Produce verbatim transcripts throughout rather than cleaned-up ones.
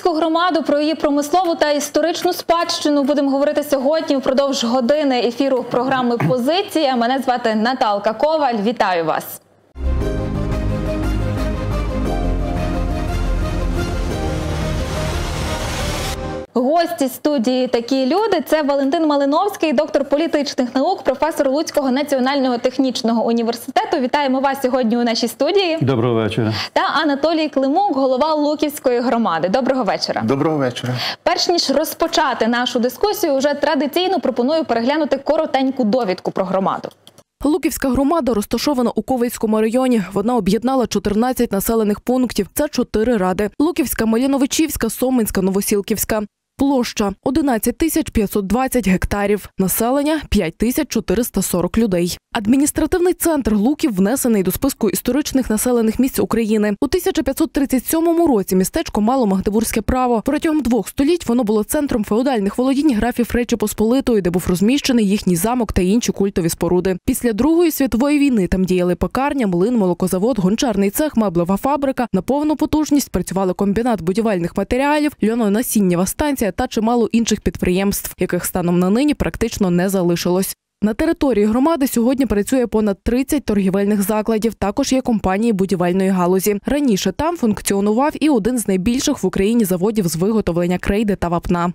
Луківську громаду, про її промислову та історичну спадщину будемо говорити сьогодні впродовж години ефіру програми «Позиція». Мене звати Наталка Коваль. Вітаю вас! Гості студії «Такі люди» – це Валентин Малиновський, доктор політичних наук, професор Луцького національного технічного університету. Вітаємо вас сьогодні у нашій студії. Доброго вечора. Та Анатолій Климук, голова Луківської громади. Доброго вечора. Доброго вечора. Перш ніж розпочати нашу дискусію, вже традиційно пропоную переглянути коротеньку довідку про громаду. Луківська громада розташована у Ковельському районі. Вона об'єднала чотирнадцять населених пунктів. Це чотири ради. Луківська, Маліновичівська, Соминська, Новосілківська. Площа – одинадцять тисяч п'ятсот двадцять гектарів. Населення – п'ять тисяч чотириста сорок людей. Адміністративний центр Луків внесений до списку історичних населених місць України. У тисяча п'ятсот тридцять сьомому році містечко мало магдебурзьке право. Протягом двох століть воно було центром феодальних володінь графів Речі Посполитої, де був розміщений їхній замок та інші культові споруди. Після Другої світової війни там діяли пекарня, млин, молокозавод, гончарний цех, меблева фабрика. На повну потужність працювали комбінат будівельних матеріалів, льононасіннєва станція та чимало інших підприємств, яких станом на нині практично не залишилось. На території громади сьогодні працює понад тридцять торгівельних закладів, також є компанії будівельної галузі. Раніше там функціонував і один з найбільших в Україні заводів з виготовлення крейди та вапна.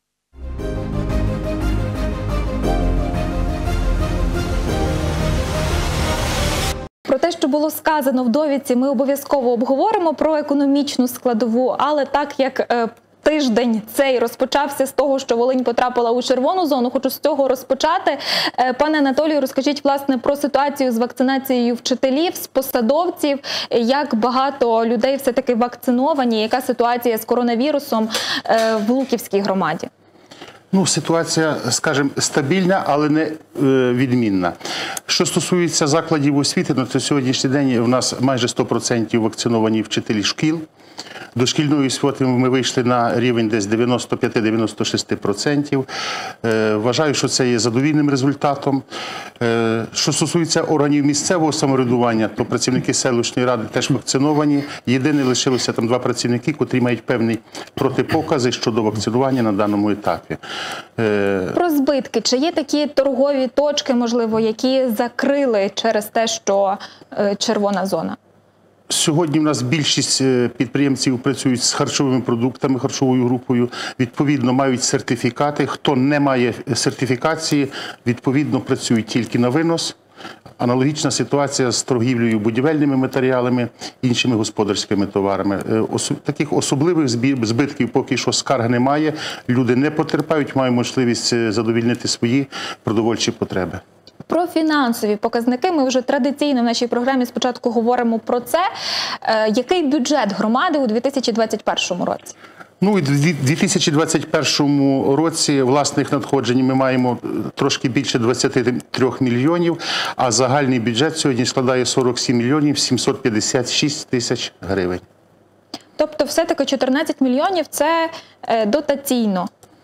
Про те, що було сказано в довідці, ми обов'язково обговоримо про економічну складову, але так як е, тиждень цей розпочався з того, що Волинь потрапила у червону зону. Хочу з цього розпочати. Пане Анатолію, розкажіть, власне, про ситуацію з вакцинацією вчителів, з посадовців, як багато людей все-таки вакциновані, яка ситуація з коронавірусом в Луківській громаді? Ну, ситуація, скажімо, стабільна, але не е, відмінна. Що стосується закладів освіти, то на сьогоднішній день в нас майже сто відсотків вакциновані вчителі шкіл. Дошкільної освіти ми вийшли на рівень десь дев'яносто п'ять - дев'яносто шість відсотків. Е, вважаю, що це є задовільним результатом. Е, що стосується органів місцевого самоврядування, то працівники селищної ради теж вакциновані. Єдине, лишилося там два працівники, котрі мають певні протипокази щодо вакцинування на даному етапі. Е, Про збитки. Чи є такі торгові точки, можливо, які закрили через те, що е, червона зона? Сьогодні в нас більшість підприємців працюють з харчовими продуктами, харчовою групою, відповідно мають сертифікати. Хто не має сертифікації, відповідно працюють тільки на винос. Аналогічна ситуація з торгівлею будівельними матеріалами, іншими господарськими товарами. Таких особливих збитків поки що скарг немає, люди не потерпають, мають можливість задовольнити свої продовольчі потреби. Про фінансові показники ми вже традиційно в нашій програмі спочатку говоримо про це. Який бюджет громади у дві тисячі двадцять першому році? Ну, у дві тисячі двадцять першому році власних надходжень ми маємо трошки більше двадцяти трьох мільйонів, а загальний бюджет сьогодні складає сорок сім мільйонів сімсот п'ятдесят шість тисяч гривень. Тобто все-таки чотирнадцять мільйонів – це дотаційно?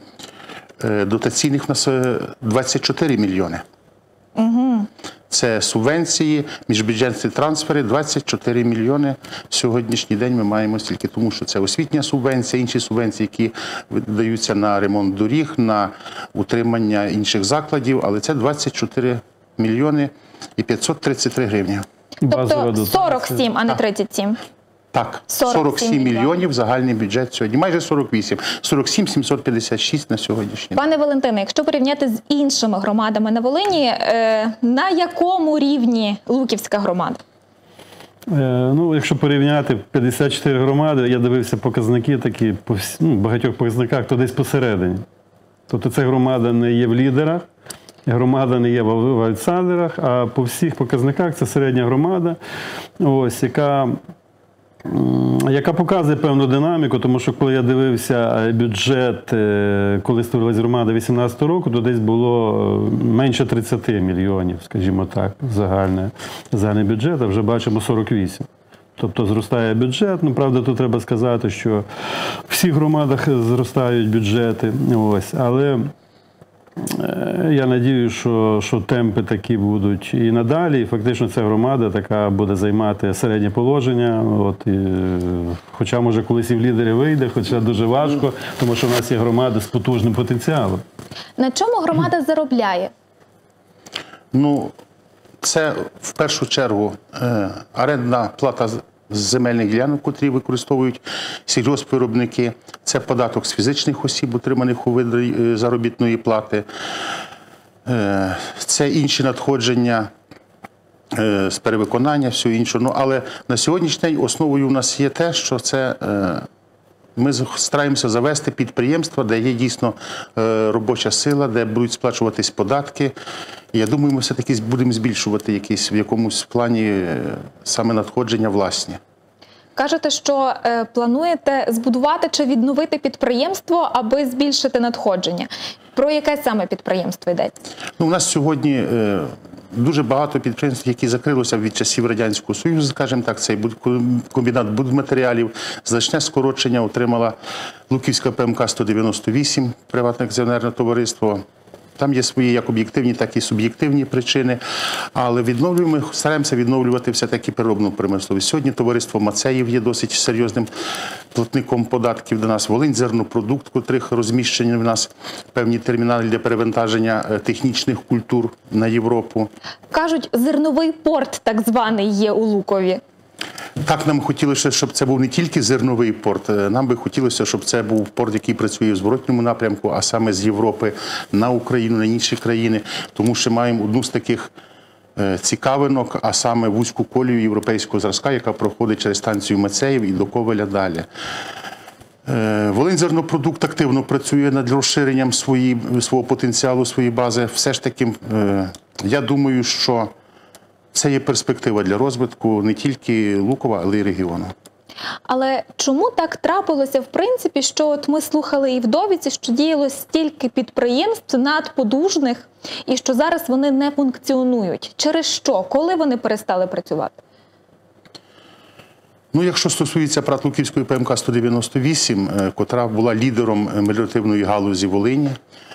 Дотаційних у нас двадцять чотири мільйони. Угу. Це субвенції, міжбюджетні трансфери, двадцять чотири мільйони. Сьогоднішній день ми маємо стільки, тому що це освітня субвенція, інші субвенції, які видаються на ремонт доріг, на утримання інших закладів, але це двадцять чотири мільйони і п'ятсот тридцять три гривні. Тобто сорок сім, а не тридцять сім? Так, сорок сім мільйонів загальний бюджет сьогодні, майже сорок вісім, сорок сім сімсот п'ятдесят шість на сьогоднішній день. Пане Валентине, якщо порівняти з іншими громадами на Волині, на якому рівні Луківська громада? Ну, якщо порівняти п'ятдесят чотири громади, я дивився показники такі, по всі, ну, багатьох показниках, то десь посередині. Тобто ця громада не є в лідерах, громада не є в аутсайдерах, а по всіх показниках це середня громада, ось, яка яка показує певну динаміку, тому що коли я дивився бюджет, коли створилась громада вісімнадцятого року, то десь було менше тридцяти мільйонів, скажімо так, загальний, загальний бюджет, а вже бачимо сорок вісім. Тобто зростає бюджет, ну, правда, тут треба сказати, що в всіх громадах зростають бюджети, ось, але Я надію, що, що темпи такі будуть і надалі. І фактично ця громада така буде займати середнє положення. От, і, хоча, може, колись і в лідери вийде, хоча дуже важко, тому що в нас є громада з потужним потенціалом. На чому громада заробляє? Ну, це в першу чергу е, орендна плата з з земельних ділянок, котрі використовують сільгоспвиробники. Це податок з фізичних осіб, отриманих у виді заробітної плати. Е, це інші надходження е, з перевиконання, все інше. Ну, але на сьогоднішній день основою у нас є те, що це е, ми стараємося завести підприємства, де є дійсно е, робоча сила, де будуть сплачуватись податки. І я думаю, ми все-таки будемо збільшувати якісь в якомусь плані е, саме надходження власні. Кажете, що е, плануєте збудувати чи відновити підприємство, аби збільшити надходження. Про яке саме підприємство йдеться? Ну, у нас сьогодні е, дуже багато підприємств, які закрилися від часів Радянського Союзу, скажімо так, цей комбінат будматеріалів. Значне скорочення отримала Луківська Пе Ем Ка сто дев'яносто вісім, приватне акціонерне товариство. Там є свої як об'єктивні, так і суб'єктивні причини, але відновлюємо, стараємося відновлювати все-таки переробну промисловість. Сьогодні товариство Мацеїв є досить серйозним платником податків до нас. Волинь-Зернопродукт, котрих розміщені в нас певні термінали для перевантаження технічних культур на Європу. Кажуть, зерновий порт так званий є у Лукові. Так, нам хотілося, щоб це був не тільки зерновий порт, нам би хотілося, щоб це був порт, який працює в зворотньому напрямку, а саме з Європи на Україну, на інші країни, тому що маємо одну з таких цікавинок, а саме вузьку колію європейського зразка, яка проходить через станцію Мацеїв і до Ковеля далі. Волинь-Зернопродукт активно працює над розширенням свої, свого потенціалу, своєї бази. Все ж таки, я думаю, що це є перспектива для розвитку не тільки Лукова, але й регіону. Але чому так трапилося, в принципі, що от ми слухали і в довідці, що діяло стільки підприємств надпотужних, і що зараз вони не функціонують? Через що? Коли вони перестали працювати? Ну, якщо стосується ПрАТ Луківської Пе Ем Ка сто дев'яносто вісім, котра була лідером меліоративної галузі Волині,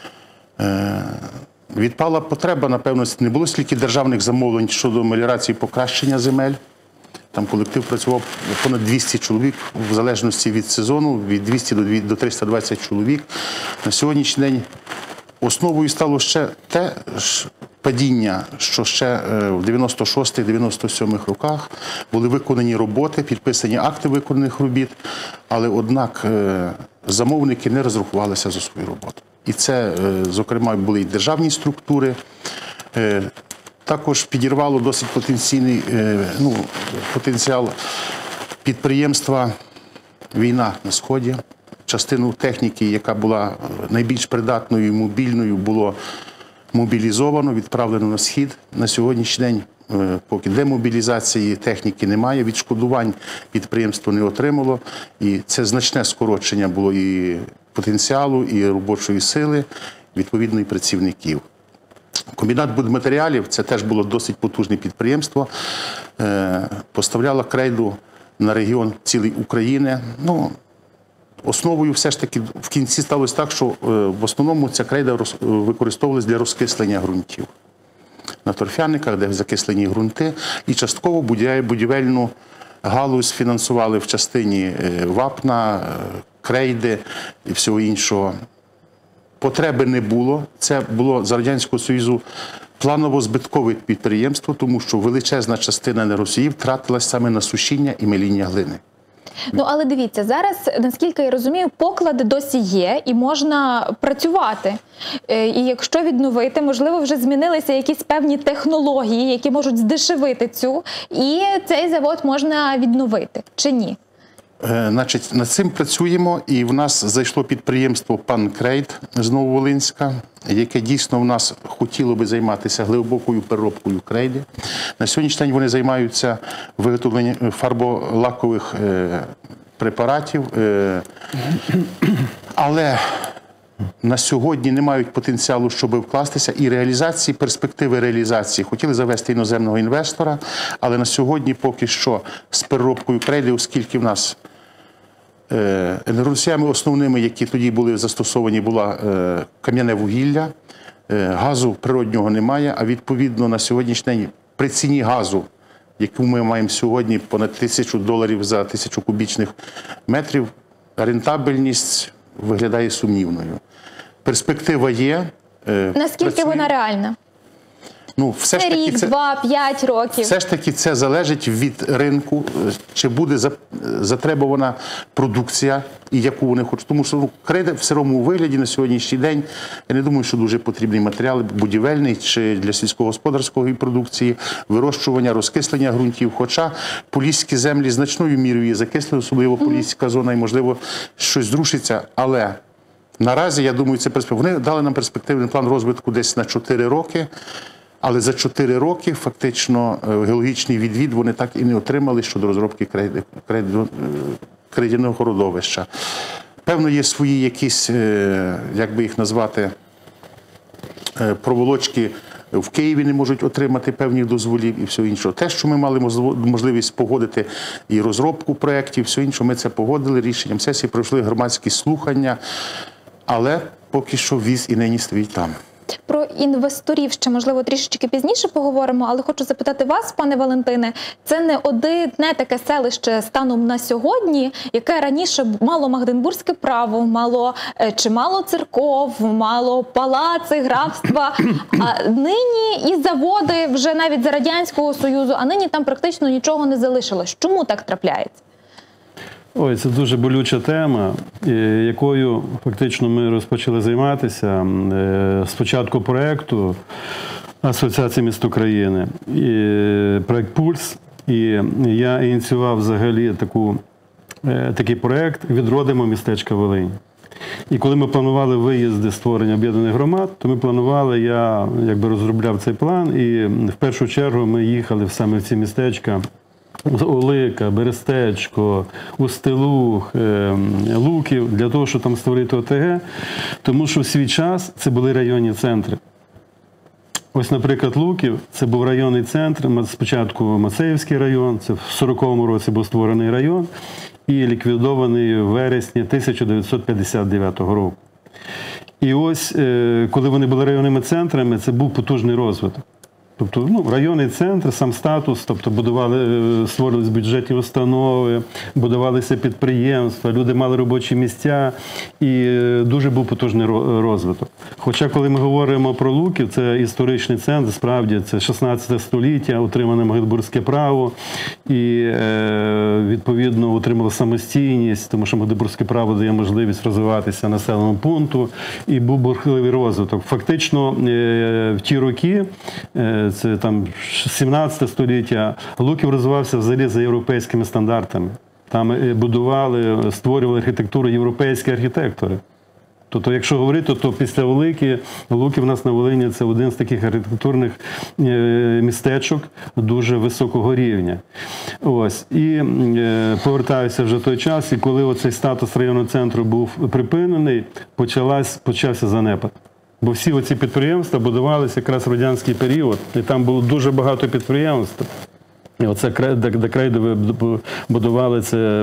відпала потреба, напевно, не було стільки державних замовлень щодо меліорації покращення земель. Там колектив працював понад двісті чоловік, в залежності від сезону, від двісті до триста двадцять чоловік. На сьогоднішній день основою стало ще те падіння, що ще в дев'яносто шостих - дев'яносто сьомих роках були виконані роботи, підписані акти виконаних робіт, але, однак, замовники не розрахувалися за свою роботу. І це, зокрема, були і державні структури. Також підірвало досить потенційний, ну, потенціал підприємства війна на Сході. Частину техніки, яка була найбільш придатною і мобільною, було мобілізовано, відправлено на Схід. На сьогоднішній день, поки демобілізації техніки немає, відшкодувань підприємство не отримало. І це значне скорочення було і потенціалу, і робочої сили, відповідно, і працівників. Комбінат будматеріалів, це теж було досить потужне підприємство, поставляло крейду на регіон цілої України. Ну, основою все ж таки в кінці сталося так, що в основному ця крейда використовувалась для розкислення ґрунтів. На торфяниках, де закислені ґрунти, і частково будівельну галузь фінансували в частині вапна, крейди і всього іншого. Потреби не було. Це було за Радянського Союзу планово-збиткове підприємство, тому що величезна частина енергоносіїв втратилась саме на сушіння і меління глини. Ну, але дивіться, зараз, наскільки я розумію, поклади досі є і можна працювати. І якщо відновити, можливо, вже змінилися якісь певні технології, які можуть здешевити цю, і цей завод можна відновити, чи ні? Значить, над цим працюємо, і в нас зайшло підприємство «Панкрейд» з Нововолинська, яке дійсно в нас хотіло би займатися глибокою переробкою крейди. На сьогоднішній день вони займаються виготовленням фарболакових препаратів, але на сьогодні не мають потенціалу, щоб вкластися, і реалізації, перспективи реалізації. Хотіли завести іноземного інвестора, але на сьогодні поки що з переробкою крейди, оскільки в нас енергоносіями основними, які тоді були застосовані, була кам'яне вугілля, газу природнього немає, а відповідно на сьогоднішній день при ціні газу, яку ми маємо сьогодні, понад тисячу доларів за тисячу кубічних метрів, рентабельність виглядає сумнівною. Перспектива є. Наскільки працює... вона реальна? Ну, все ж таки Рік, це, два, п'ять років. все ж таки це залежить від ринку, чи буде затребувана продукція і яку вони хочуть. Тому що ну, кредит в сирому вигляді на сьогоднішній день, я не думаю, що дуже потрібний матеріал будівельний чи для сільськогосподарської продукції, вирощування, розкислення ґрунтів. Хоча поліські землі значною мірою є закислені, особливо поліська зона, і можливо щось зрушиться, але наразі, я думаю, це перспектива. Вони дали нам перспективний план розвитку десь на чотири роки. Але за чотири роки фактично геологічний відвід вони так і не отримали щодо розробки кредитного родовища. Певно, є свої якісь, як би їх назвати, проволочки в Києві не можуть отримати певних дозволів і все інше. Те, що ми мали можливість погодити і розробку проєктів, все інше, ми це погодили, рішенням сесії пройшли громадські слухання, але поки що віз і нині стоїть там. Про інвесторів ще, можливо, трішечки пізніше поговоримо, але хочу запитати вас, пане Валентине, це не одне таке селище станом на сьогодні, яке раніше мало магдебурзьке право, мало чимало церков, мало палаци, графства, а нині і заводи вже навіть за Радянського Союзу, а нині там практично нічого не залишилось. Чому так трапляється? Ой, це дуже болюча тема, якою фактично ми розпочали займатися з початку проєкту Асоціації міст України, проєкт «Пульс». І я ініціював взагалі таку, такий проєкт «Відродимо містечко Волинь». І коли ми планували виїзди створення об'єднаних громад, то ми планували, я якби розробляв цей план, і в першу чергу ми їхали саме в ці містечка Олика, Берестечко, Устилух, Луків, для того, щоб там створити ОТГ, тому що в свій час це були районні центри. Ось, наприклад, Луків – це був районний центр, спочатку Мацеївський район, це в сороковому році був створений район і ліквідований в вересні тисяча дев'ятсот п'ятдесят дев'ятого року. І ось, коли вони були районними центрами, це був потужний розвиток. Тобто, ну, районний центр, сам статус, тобто будували, створились бюджетні установи, будувалися підприємства, люди мали робочі місця і дуже був потужний розвиток. Хоча, коли ми говоримо про Луків, це історичний центр, справді, це шістнадцяте століття, отримане магдебурзьке право і, відповідно, отримало самостійність, тому що магдебурзьке право дає можливість розвиватися населеному пункту і був бурхливий розвиток. Фактично, в ті роки, це там сімнадцяте століття, Луків розвивався взагалі за європейськими стандартами. Там будували, створювали архітектуру європейські архітектори. Тобто, якщо говорити, то після Велики, Луків у нас на Волині – це один з таких архітектурних містечок дуже високого рівня. Ось. І повертаюся вже в той час, і коли оцей статус районного центру був припинений, почалась, почався занепад. Бо всі оці підприємства будувалися якраз в радянський період, і там було дуже багато підприємств. І оце, де крейдові будували, це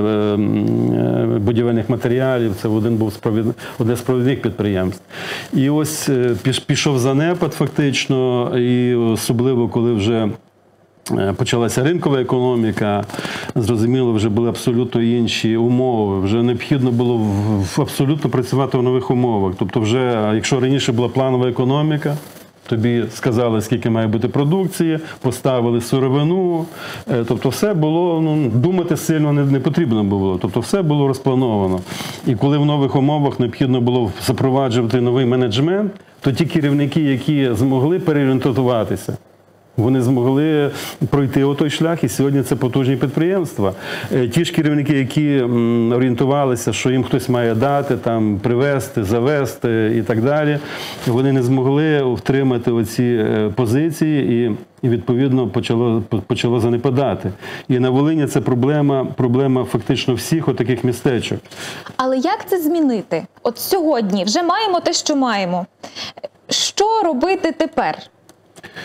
будівельних матеріалів, це один був справід... одне з провідних підприємств. І ось пішов занепад фактично, і особливо, коли вже почалася ринкова економіка, зрозуміло, вже були абсолютно інші умови, вже необхідно було абсолютно працювати в нових умовах. Тобто вже, якщо раніше була планова економіка, тобі сказали, скільки має бути продукції, поставили сировину, тобто все було, ну, думати сильно не, не потрібно було, тобто все було розплановано. І коли в нових умовах необхідно було запроваджувати новий менеджмент, то ті керівники, які змогли переорієнтуватися, вони змогли пройти отой шлях, і сьогодні це потужні підприємства. Ті ж керівники, які орієнтувалися, що їм хтось має дати, там, привезти, завести і так далі, вони не змогли втримати оці позиції і, і відповідно, почало, почало занепадати. І на Волині це проблема, проблема фактично всіх отаких містечок. Але як це змінити? От сьогодні вже маємо те, що маємо. Що робити тепер?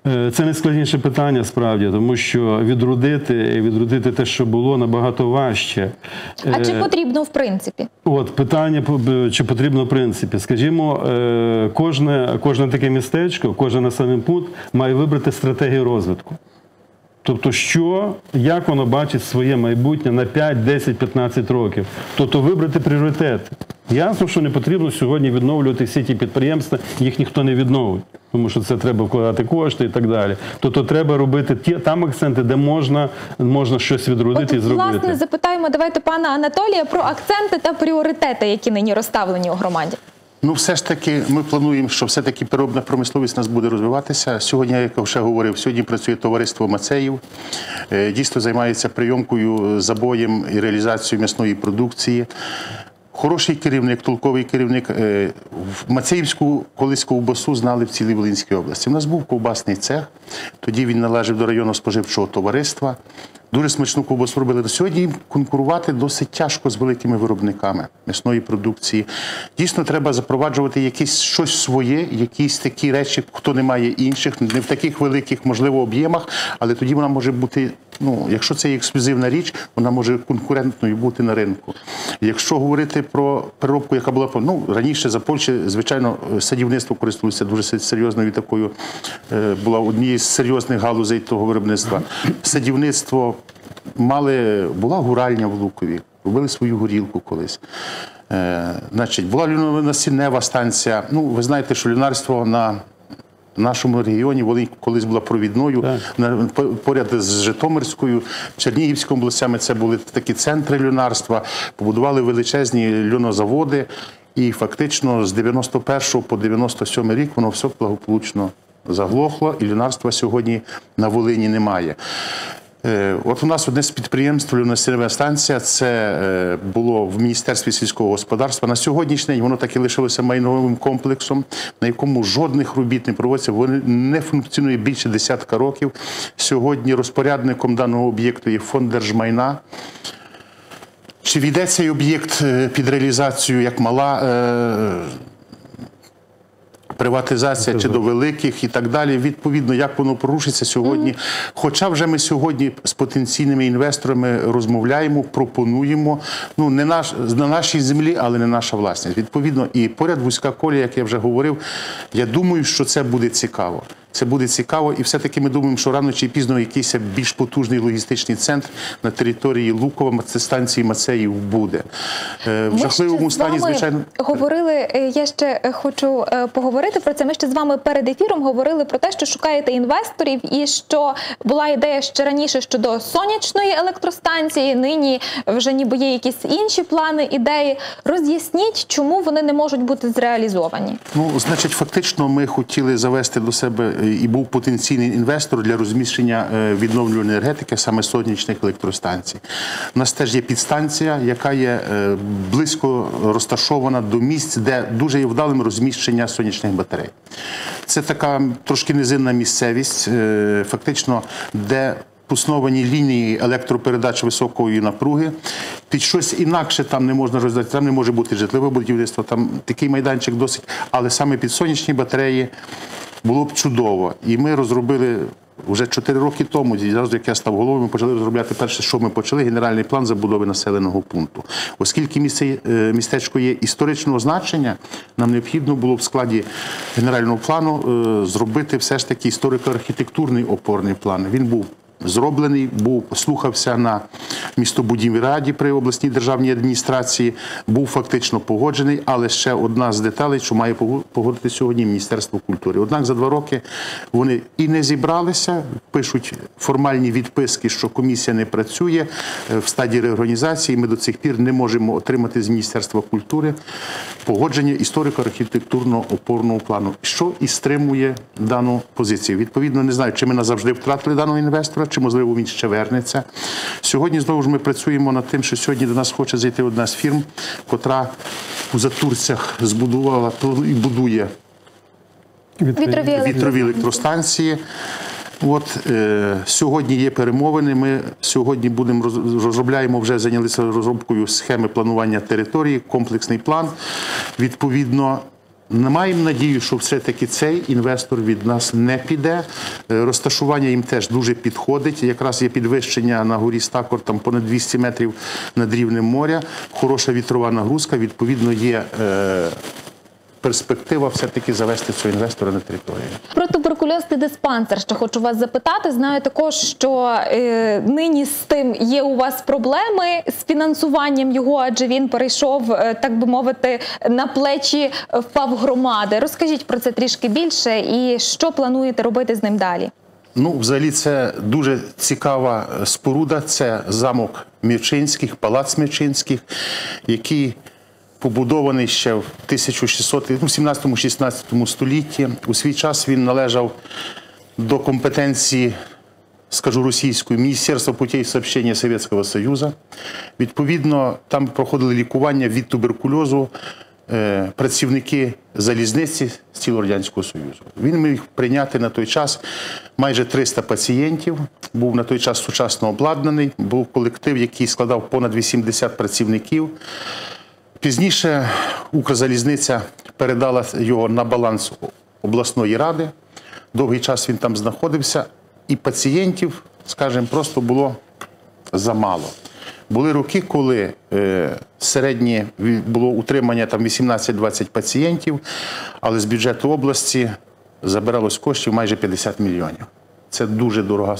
Е, Це найскладніше питання, справді, тому що відродити, відродити те, що було, набагато важче. А чи Е, потрібно в принципі? От питання, чи потрібно в принципі. Скажімо, е, кожне, кожне таке містечко, кожен населений пункт має вибрати стратегію розвитку. Тобто, що, як воно бачить своє майбутнє на п'ять, десять, п'ятнадцять років. Тобто вибрати пріоритети. Ясно, що не потрібно сьогодні відновлювати всі ті підприємства, їх ніхто не відновить, тому що це треба вкладати кошти і так далі. Тобто треба робити ті, там акценти, де можна, можна щось відродити От, і зробити. власне, запитаємо, давайте пана Анатолія про акценти та пріоритети, які нині розставлені у громаді. Ну, все ж таки, ми плануємо, що все-таки переробна промисловість у нас буде розвиватися. Сьогодні, як я вже говорив, сьогодні працює товариство Мацеїв. Е, Дійсно займається прийомкою, забоєм і реалізацією м'ясної продукції. Хороший керівник, толковий керівник. Е, в Мацеївську колись ковбасу знали в цілій Волинській області. У нас був ковбасний цех, тоді він належав до районного споживчого товариства. Дуже смачну ковбасу робили. До сьогодні їм конкурувати досить тяжко з великими виробниками м'ясної продукції. Дійсно, треба запроваджувати якесь щось своє, якісь такі речі, хто не має інших, не в таких великих, можливо, об'ємах, але тоді вона може бути, ну, якщо це є ексклюзивна річ, вона може конкурентною бути на ринку. Якщо говорити про переробку, яка була, ну, раніше за Польщі, звичайно, садівництво користувалося дуже серйозною такою, була однією з серйозних галузей того виробництва. Садівництво мали, була гуральня в Лукові, робили свою горілку колись. Е, значить, була насіннева станція. Ну, ви знаєте, що люнарство на нашому регіоні, Волинь колись була провідною, на, поряд з Житомирською, Чернігівською областями це були такі центри люнарства, побудували величезні льонозаводи, і фактично з дев'яносто першого по дев'яносто сьомий рік воно все благополучно заглохло, і люнарства сьогодні на Волині немає. От у нас одне з підприємств, льоносіннева станція, це було в Міністерстві сільського господарства. На сьогоднішній день воно так і лишилося майновим комплексом, на якому жодних робіт не проводиться, воно не функціонує більше десятка років. Сьогодні розпорядником даного об'єкту є фонд держмайна. Чи війде цей об'єкт під реалізацію як мала приватизація чи до великих і так далі, відповідно, як воно порушиться сьогодні. Mm. Хоча вже ми сьогодні з потенційними інвесторами розмовляємо, пропонуємо, ну, не наш, на нашій землі, але не наша власність. Відповідно, і поряд вузька колія, як я вже говорив, я думаю, що це буде цікаво. Це буде цікаво, і все-таки ми думаємо, що рано чи пізно якийсь більш потужний логістичний центр на території Лукова, станції Мацеїв буде. В жахливому стані, звичайно. Говорили, я ще хочу поговорити про це. Ми ще з вами перед ефіром говорили про те, що шукаєте інвесторів і що була ідея ще раніше щодо сонячної електростанції, нині вже ніби є якісь інші плани, ідеї. Роз'ясніть, чому вони не можуть бути зреалізовані? Ну, значить, фактично ми хотіли завести до себе і був потенційний інвестор для розміщення відновлюваної енергетики, саме сонячних електростанцій. У нас теж є підстанція, яка є близько розташована до місць, де дуже є вдалим розміщення сонячних батарей. Це така трошки низинна місцевість, фактично, де основані лінії електропередач високої напруги. Під щось інакше там не можна роздати, там не може бути житлове будівництво, там такий майданчик досить, але саме під сонячні батареї було б чудово. І ми розробили вже чотири роки тому, зразу як я став головою, ми почали розробляти перше, що ми почали, генеральний план забудови населеного пункту. Оскільки місце, містечко є історичного значення, нам необхідно було в складі генерального плану зробити все ж таки історико-архітектурний опорний план. Він був зроблений, був, слухався на містобудівній раді при обласній державній адміністрації, був фактично погоджений, але ще одна з деталей, що має погодити сьогодні Міністерство культури. Однак за два роки вони і не зібралися, пишуть формальні відписки, що комісія не працює в стадії реорганізації, ми до цих пір не можемо отримати з Міністерства культури погодження історико-архітектурного опорного плану, що і стримує дану позицію. Відповідно, не знаю, чи ми назавжди втратили даного інвестора, чи, можливо, він ще вернеться. Сьогодні, знову ж, ми працюємо над тим, що сьогодні до нас хоче зайти одна з фірм, котра у Затурцях збудувала і будує вітрові, вітрові електростанції. От, е, сьогодні є перемовини, ми сьогодні будемо розробляємо, вже зайнялися розробкою схеми планування території, комплексний план. Відповідно, Маємо надію, що все-таки цей інвестор від нас не піде. Розташування їм теж дуже підходить. Якраз є підвищення на горі Стакор, там понад двісті метрів над рівнем моря. Хороша вітрова нагрузка, відповідно, є е, перспектива все-таки завести цього інвестора на територію. Про туберкульозний диспансер ще хочу вас запитати. Знаю також, що е, нині з тим є у вас проблеми з фінансуванням його, адже він перейшов, е, так би мовити, на плечі впав громади. Розкажіть про це трішки більше і що плануєте робити з ним далі? Ну, взагалі, це дуже цікава споруда. Це замок Мірчинських, палац Мірчинських, який побудований ще в тисяча шістсот, ну, сімнадцятому-шістнадцятому столітті. У свій час він належав до компетенції, скажу російською, Міністерства путей сообщення Совєтського Союзу. Відповідно, там проходили лікування від туберкульозу е, працівники залізниці з цілого Радянського Союзу. Він міг прийняти на той час майже триста пацієнтів, був на той час сучасно обладнаний, був колектив, який складав понад вісімдесят працівників. Пізніше Укрзалізниця передала його на баланс обласної ради. Довгий час він там знаходився. І пацієнтів, скажімо, просто було замало. Були роки, коли е, середнє було утримання там вісімнадцять-двадцять пацієнтів, але з бюджету області забиралось коштів майже п'ятдесят мільйонів. Це дуже, дорога,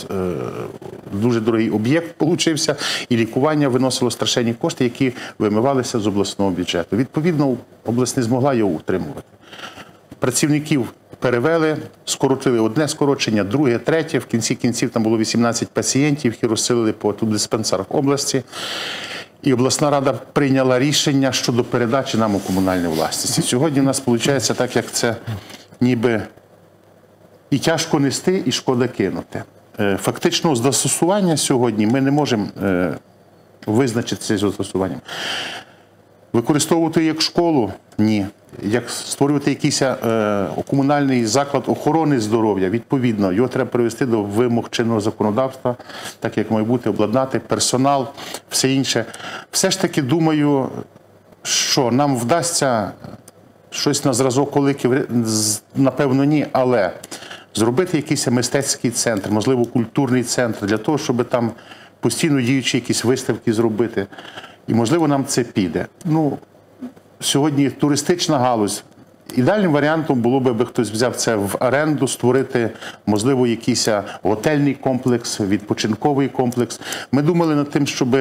дуже дорогий об'єкт получився, і лікування виносило страшенні кошти, які вимивалися з обласного бюджету. Відповідно, область не змогла його утримувати. Працівників перевели, скоротили одне скорочення, друге, третє. В кінці кінців там було вісімнадцять пацієнтів, які розселили по диспансерах області. І обласна рада прийняла рішення щодо передачі нам у комунальну власність. Сьогодні у нас виходить так, як це ніби і тяжко нести, і шкода кинути. Фактично, з застосування сьогодні ми не можемо визначитися з застосуванням. Використовувати як школу – ні. Як створювати якийсь е, комунальний заклад охорони здоров'я, відповідно, його треба привести до вимог чинного законодавства, так як має бути, обладнати персонал, все інше. Все ж таки, думаю, що нам вдасться щось на зразок коликів, напевно, ні, але зробити якийсь мистецький центр, можливо, культурний центр, для того, щоб там постійно діючі якісь виставки зробити. І, можливо, нам це піде. Ну, сьогодні туристична галузь. Ідеальним варіантом було б, аби хтось взяв це в оренду, створити, можливо, якийсь готельний комплекс, відпочинковий комплекс. Ми думали над тим, щоб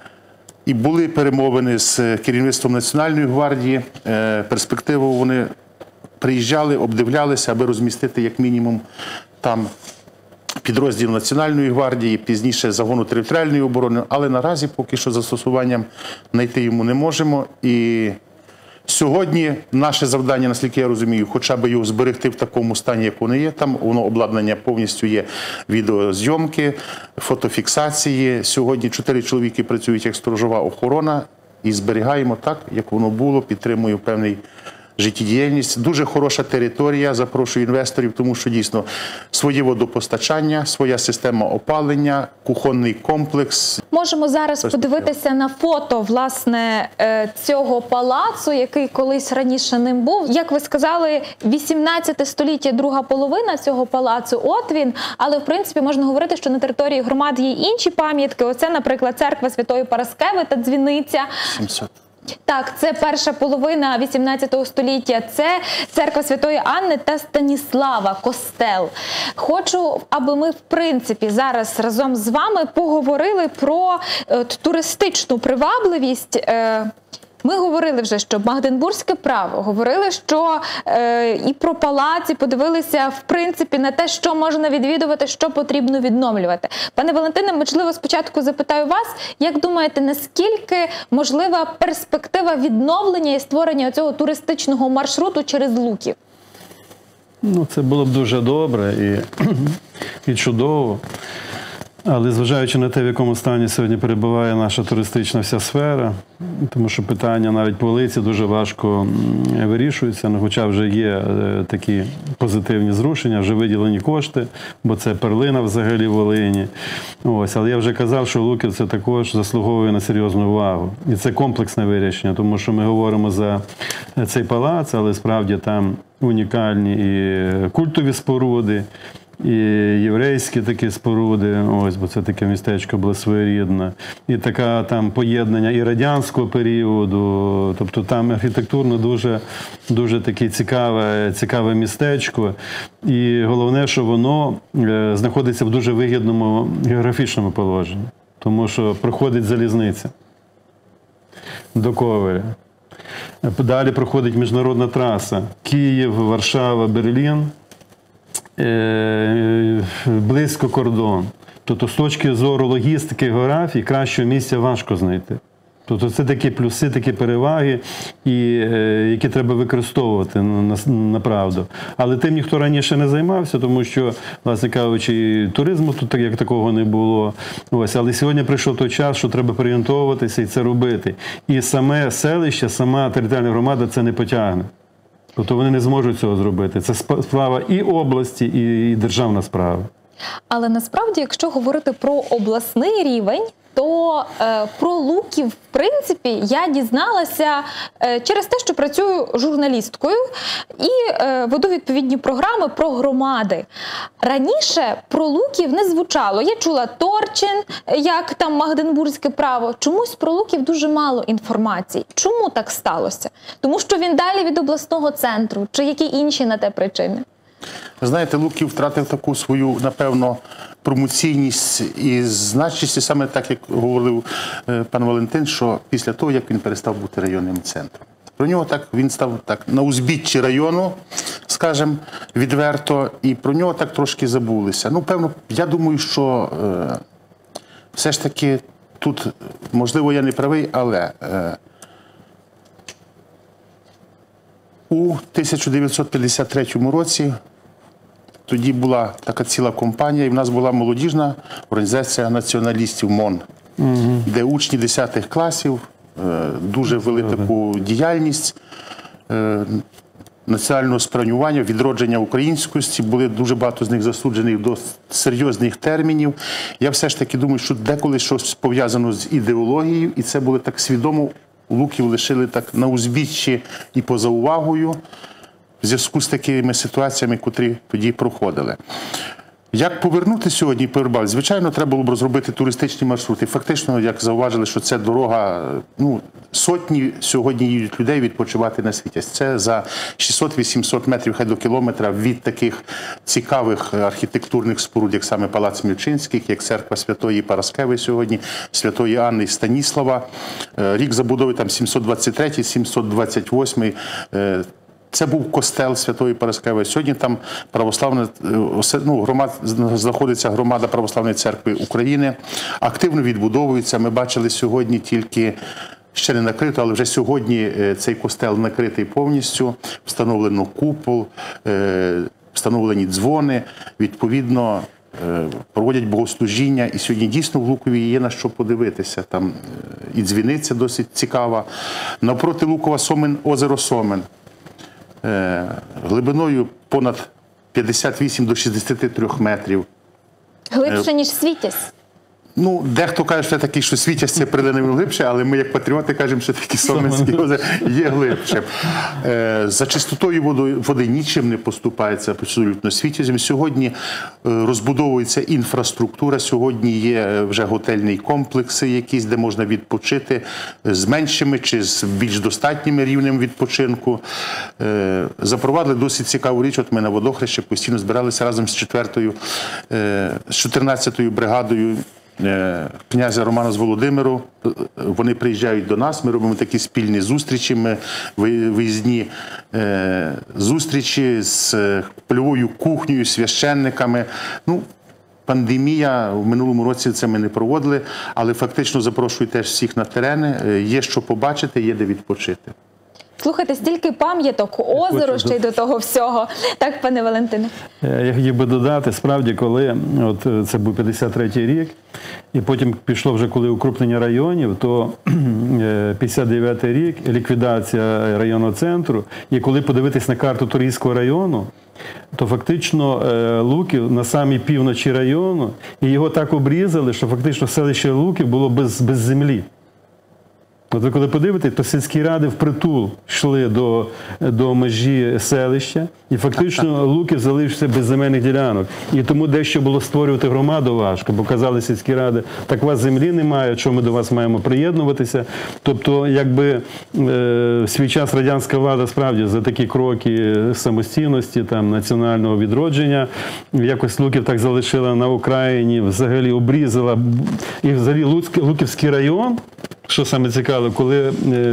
і були перемовини з керівництвом Національної гвардії. Перспективу вони приїжджали, обдивлялися, аби розмістити як мінімум там підрозділ Національної гвардії, пізніше загону територіальної оборони, але наразі поки що застосуванням знайти йому не можемо. І сьогодні наше завдання, наскільки я розумію, хоча б його зберегти в такому стані, як воно є. Там воно обладнання повністю є, відеозйомки, фотофіксації. Сьогодні чотири чоловіки працюють як сторожова охорона і зберігаємо так, як воно було, підтримує певний життєдіяльність. Дуже хороша територія, запрошую інвесторів, тому що дійсно своє водопостачання, своя система опалення, кухонний комплекс. Можемо зараз подивитися на фото, власне, цього палацу, який колись раніше ним був. Як ви сказали, вісімнадцяте століття, друга половина цього палацу, от він. Але, в принципі, можна говорити, що на території громади є інші пам'ятки. Оце, наприклад, церква Святої Параскеви та дзвіниця. сімсот. Так, це перша половина вісімнадцятого століття, це церква Святої Анни та Станіслава, костел. Хочу, аби ми, в принципі, зараз разом з вами поговорили про е, туристичну привабливість. Е, Ми говорили вже, що Магдебурзьке право, говорили, що е, і про палац, і подивилися, в принципі, на те, що можна відвідувати, що потрібно відновлювати. Пане Валентине, можливо, спочатку запитаю вас, як думаєте, наскільки можлива перспектива відновлення і створення цього туристичного маршруту через Луків? Ну, це було б дуже добре і, і чудово. Але зважаючи на те, в якому стані сьогодні перебуває наша туристична вся сфера, тому що питання навіть по вулиці дуже важко вирішуються, ну, хоча вже є такі позитивні зрушення, вже виділені кошти, бо це перлина взагалі в Волині. Ось, але я вже казав, що Луків це також заслуговує на серйозну увагу. І це комплексне вирішення, тому що ми говоримо за цей палац, але справді там унікальні і культові споруди, і єврейські такі споруди, ось, бо це таке містечко було своєрідне, і таке там поєднання і радянського періоду, тобто там архітектурно дуже, дуже таке цікаве, цікаве містечко, і головне, що воно знаходиться в дуже вигідному географічному положенні, тому що проходить залізниця до Ковеля. Далі проходить міжнародна траса Київ, Варшава, Берлін, близько кордон. Тобто з точки зору логістики, географії, кращого місця важко знайти. Тобто це такі плюси, такі переваги, і, які треба використовувати направду. Але тим ніхто раніше не займався, тому що, власне кажучи, туризму тут як такого не було. Ось, але сьогодні прийшов той час, що треба переорієнтовуватися і це робити. І саме селище, сама територіальна громада це не потягне. Тобто вони не зможуть цього зробити. Це справа і області, і державна справа. Але насправді, якщо говорити про обласний рівень, то е, про Луків, в принципі, я дізналася е, через те, що працюю журналісткою і е, веду відповідні програми про громади. Раніше про Луків не звучало. Я чула Торчин, як там Магдебурзьке право. Чомусь про Луків дуже мало інформації. Чому так сталося? Тому що він далі від обласного центру? Чи які інші на те причини? Знаєте, Луків втратив таку свою, напевно, промоційність і значність, саме так, як говорив пан Валентин, що після того, як він перестав бути районним центром. Про нього так, він став так на узбіччі району, скажімо, відверто, і про нього так трошки забулися. Ну, певно, я думаю, що е, все ж таки тут, можливо, я не правий, але е, у тисяча дев'ятсот п'ятдесят третьому році тоді була така ціла компанія, і в нас була молодіжна організація націоналістів МОН, угу. де учні десятих класів дуже вели таку діяльність національного спрямування, відродження українськості. Були дуже багато з них засуджених до серйозних термінів. Я все ж таки думаю, що деколи щось пов'язано з ідеологією, і це було так свідомо, Луків лишили так на узбіччі і поза увагою, в зв'язку з такими ситуаціями, котрі тоді проходили. Як повернути сьогодні Перебаль? Звичайно, треба було б розробити туристичні маршрути. Фактично, як зауважили, що це дорога, ну, сотні сьогодні їдуть людей відпочивати на світі. Це за шістсот-вісімсот метрів, хай до кілометра від таких цікавих архітектурних споруд, як саме Палац Мільчинських, як церква Святої Параскеви сьогодні, Святої Анни і Станіслава. Рік забудови там сімсот двадцять третій - сімсот двадцять восьмий. Це був костел Святої Параскеви. Сьогодні там православна, ну, громад, знаходиться громада Православної церкви України. Активно відбудовується. Ми бачили сьогодні тільки, ще не накрито, але вже сьогодні цей костел накритий повністю. Встановлено купол, встановлені дзвони. Відповідно, проводять богослужіння. І сьогодні дійсно в Лукові є на що подивитися. Там і дзвіниця досить цікава. Навпроти Лукова Сомен, озеро Сомен. Глибиною понад п'ятдесят вісім до шістдесяти трьох метрів. Глибше, ніж Світязь? Ну, дехто каже, що такі, що Світязь це прилинено глибше, але ми, як патріоти, кажемо, що такі Соменські озера є глибше. За чистотою води, води нічим не поступається абсолютно Світязем. Сьогодні розбудовується інфраструктура, сьогодні є вже готельні комплекси якісь, де можна відпочити з меншими чи з більш достатніми рівнем відпочинку. Запровадили досить цікаву річ. От ми на Водохрещі постійно збиралися разом з четвертою, з чотирнадцятою бригадою князя Романа з Володимиру. Вони приїжджають до нас, ми робимо такі спільні зустрічі, ми виїзні зустрічі з польовою кухнею, священниками. Ну, пандемія, в минулому році це ми не проводили, але фактично запрошую теж всіх на терени. Є що побачити, є де відпочити. Слухайте, стільки пам'яток, озеро ще й до того всього. Так, пане Валентине? Я хотів би додати, справді, коли, от це був п'ятдесят третій рік, і потім пішло вже коли укрупнення районів, то п'ятдесят дев'ятий рік, ліквідація районного центру, і коли подивитись на карту Турійського району, то фактично Луків на самій півночі району, і його так обрізали, що фактично селище Луків було без, без землі. От ви коли подивитесь, то сільські ради впритул йшли до, до межі селища, і фактично Луків залишився без земельних ділянок. І тому дещо було створювати громаду важко, бо казали сільські ради, так у вас землі немає, що ми до вас маємо приєднуватися. Тобто, якби е, в свій час радянська влада справді за такі кроки самостійності, там, національного відродження, якось Луків так залишила на Україні, взагалі обрізала, і взагалі Луцький, Луківський район, що саме цікаво, коли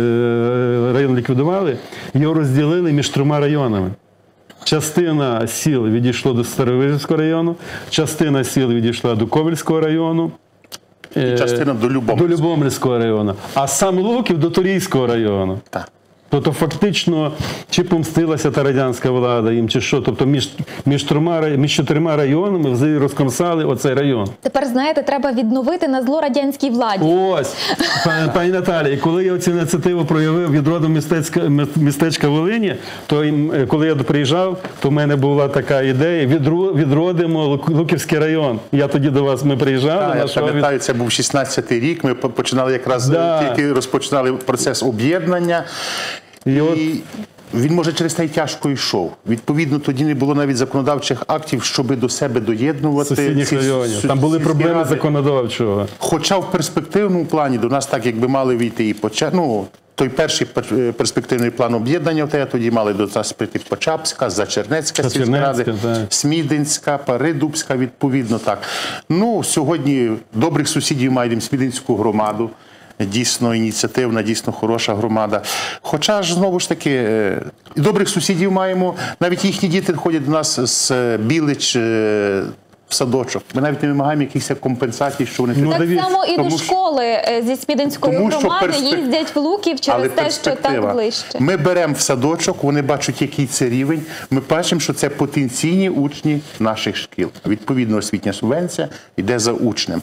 район ліквідували, його розділили між трьома районами. Частина сіл відійшла до Старовижівського району, частина сіл відійшла до Ковельського району, і частина до Любомльського. до Любомльського району, а сам Луків до Турійського району. Так. Тобто фактично, чи помстилася та радянська влада їм, чи що. Тобто між, між, трьома, між чотирма районами взагалі розкомсали оцей район. Тепер, знаєте, треба відновити на зло радянській владі. Ось, пані, пані Наталі, коли я цю ініціативу проявив від роду містечка, містечка Волині, то коли я приїжджав, то в мене була така ідея, відро, відродимо Луківський район. Я тоді до вас, ми приїжджали. Так, я пам'ятаю, від... це був шістнадцятий рік, ми починали якраз, да. тільки розпочинали процес об'єднання. І, і от... він, може, через те й тяжко йшов. Відповідно, тоді не було навіть законодавчих актів, щоб до себе доєднувати. Сусідніх районів. Там були проблеми ради. законодавчого. Хоча в перспективному плані до нас так, якби мали війти і почати, ну, той перший перспективний план об'єднання, те тоді мали до нас прийти Почапська, Зачернецька сільська ради, Смідинська, Паридубська, відповідно так. Ну, сьогодні добрих сусідів маємо Смідинську громаду. Дійсно ініціативна, дійсно хороша громада. Хоча ж, знову ж таки, добрих сусідів маємо, навіть їхні діти ходять до нас з Білич в садочок. Ми навіть не вимагаємо якихось компенсацій, що вони... Ну, так дивіться, само і тому, до школи зі Смідинської громади перспек... їздять в Луків через Але те, що так ближче. Ми беремо в садочок, вони бачать, який це рівень. Ми бачимо, що це потенційні учні наших шкіл. Відповідно, освітня субвенція йде за учнем.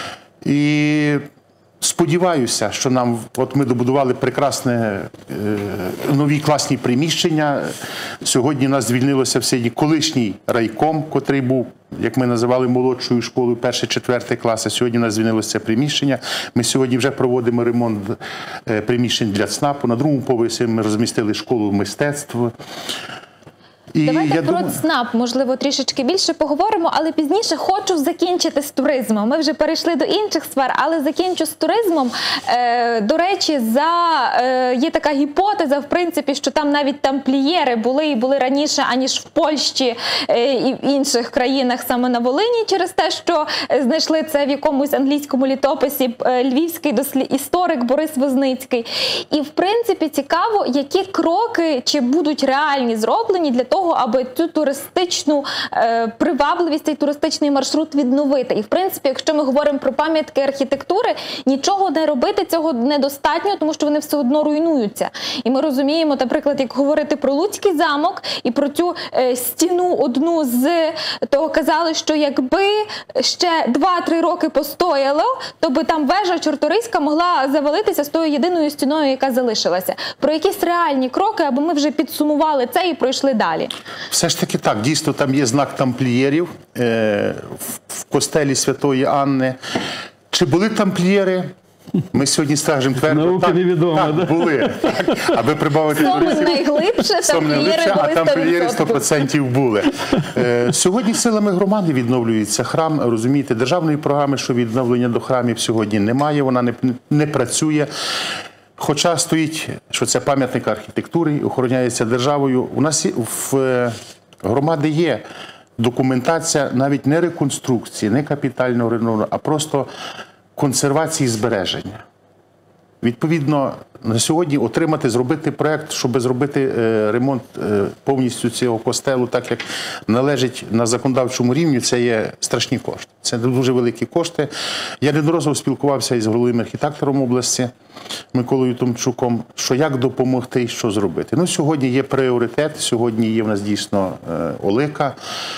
І... сподіваюся, що нам, от ми добудували прекрасне, е, нові класні приміщення. Сьогодні у нас звільнилося в селі колишній райком, котрий був, як ми називали, молодшою школою, перший-четвертий клас. Сьогодні у нас звільнилося це приміщення. Ми сьогодні вже проводимо ремонт е, приміщень для ЦНАПу. На другому поверсі ми розмістили школу мистецтв. І Давайте про думаю... ЦНАП, можливо, трішечки більше поговоримо, але пізніше хочу закінчити з туризмом. Ми вже перейшли до інших сфер, але закінчу з туризмом. Е, до речі, за, е, є така гіпотеза, в принципі, що там навіть тамплієри були і були раніше, аніж в Польщі е, і в інших країнах, саме на Волині, через те, що знайшли це в якомусь англійському літописі е, львівський дослід... історик Борис Возницький. І, в принципі, цікаво, які кроки, чи будуть реальні зроблені для того, аби цю туристичну е, привабливість, цей туристичний маршрут відновити. І, в принципі, якщо ми говоримо про пам'ятки архітектури, нічого не робити цього недостатньо, тому що вони все одно руйнуються. І ми розуміємо, наприклад, як говорити про Луцький замок і про цю е, стіну одну з того казали, що якби ще два-три роки постояло, то би там вежа Чорторийська могла завалитися з тою єдиною стіною, яка залишилася. Про якісь реальні кроки, аби ми вже підсумували це і пройшли далі. Все ж таки так, дійсно там є знак тамплієрів е, в костелі Святої Анни. Чи були тамплієри? Ми сьогодні скажемо твердо, науки так, невідомо, так, да? були. Так, аби прибавити туристів. найглибше, тамплієри а тамплієри сто відсотків були. Е, сьогодні силами громади відновлюється храм, розумієте, державної програми, що відновлення до храмів сьогодні немає, вона не, не працює. Хоча стоїть, що це пам'ятник архітектури, охороняється державою. У нас в громади є документація навіть не реконструкції, не капітального ремонту, а просто консервації збереження. Відповідно, на сьогодні отримати, зробити проєкт, щоб зробити е, ремонт е, повністю цього костелу, так як належить на законодавчому рівні, це є страшні кошти. Це дуже великі кошти. Я неодноразово спілкувався із головним архітектором області Миколою Томчуком, що як допомогти і що зробити. Ну, сьогодні є пріоритет, сьогодні є в нас дійсно е, Олика.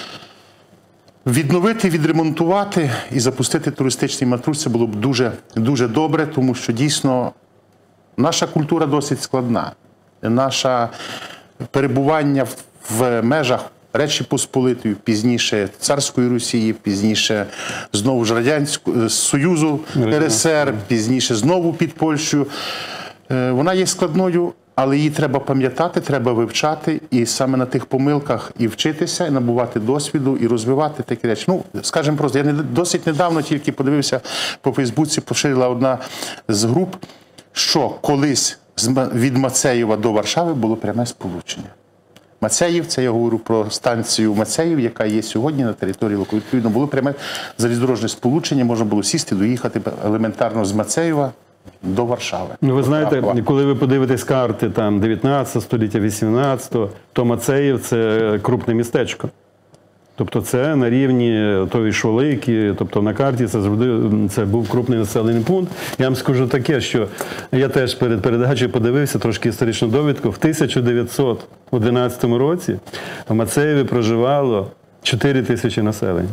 Відновити, відремонтувати і запустити туристичний маршрут – це було б дуже, дуже добре, тому що дійсно наша культура досить складна. Наше перебування в межах Речі Посполитої, пізніше Царської Росії, пізніше знову ж Радянського Союзу, ер ес ер, пізніше знову під Польщею. Вона є складною, але її треба пам'ятати, треба вивчати, і саме на тих помилках і вчитися, і набувати досвіду, і розвивати такі речі. Ну, скажімо просто, я не, досить недавно тільки подивився по Фейсбуці, поширила одна з груп, що колись від Мацеєва до Варшави було пряме сполучення. Мацеїв, це я говорю про станцію Мацеїв, яка є сьогодні на території Луки. Відповідно, було пряме залізнодорожне сполучення, можна було сісти, доїхати елементарно з Мацеєва до Варшави. Ну, ви знаєте, коли ви подивитесь карти там дев'ятнадцятого століття, вісімнадцятого, то Мацеїв – це крупне містечко. Тобто це на рівні тої Шволики, тобто на карті це завжди це був крупний населений пункт. Я вам скажу таке, що я теж перед передачею подивився трошки історичну довідку. В тисяча дев'ятсот одинадцятому році в Мацеєві проживало чотири тисячі населення.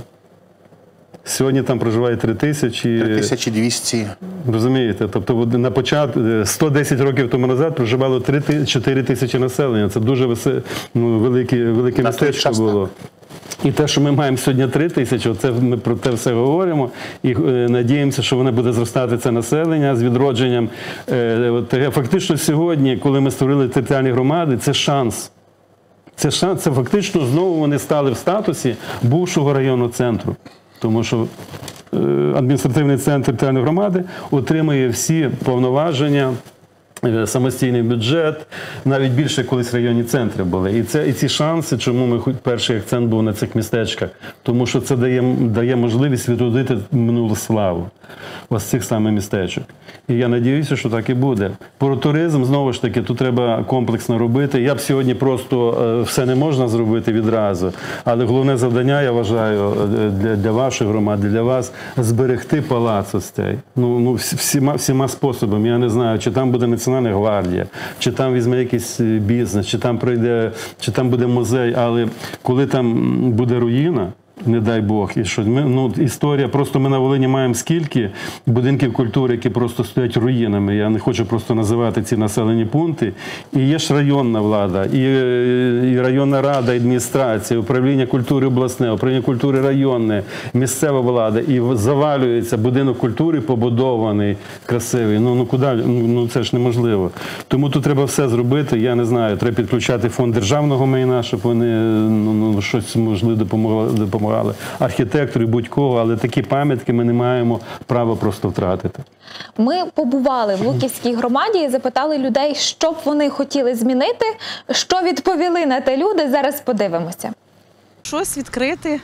Сьогодні там проживає три тисячі. три тисячі двісті. Розумієте? Тобто на початку, сто десять років тому назад проживало чотири тисячі населення. Це дуже веселе, ну, велике, велике містечко було. І те, що ми маємо сьогодні три тисячі, це ми про те все говоримо і е, надіємося, що воно буде зростати, це населення з відродженням. Е, от, фактично сьогодні, коли ми створили територіальні громади, це шанс. Це шанс, це фактично знову вони стали в статусі бувшого районного центру. Тому що е, адміністративний центр територіальної громади отримує всі повноваження, самостійний бюджет, навіть більше колись районні центри були. І, це, і ці шанси, чому ми перший акцент був на цих містечках, тому що це дає, дає можливість відродити минулу славу ось цих саме містечок. І я сподіваюся, що так і буде. Про туризм, знову ж таки, тут треба комплексно робити. Я б сьогодні просто все не можна зробити відразу, але головне завдання, я вважаю, для, для вашої громади, для вас, зберегти палац ось цей. Ну, ну, всіма, всіма способами. Я не знаю, чи там буде Національна гвардія, чи там візьме якийсь бізнес, чи там прийде, чи там буде музей, але коли там буде руїна, не дай Бог, і що ми, ну, історія, просто ми на Волині маємо скільки будинків культури, які просто стоять руїнами, я не хочу просто називати ці населені пункти, і є ж районна влада, і, і районна рада, і адміністрація, управління культури обласне, управління культури районне, місцева влада, і завалюється будинок культури побудований, красивий, ну, ну куди, ну це ж неможливо. Тому тут треба все зробити, я не знаю, треба підключати фонд державного майна, щоб вони ну, ну, щось можливо допомогли, допомагали. Архітектори, будь-кого, але такі пам'ятки ми не маємо права просто втратити. Ми побували в Луківській громаді і запитали людей, що б вони хотіли змінити, що відповіли на те люди, зараз подивимося. Щось відкрити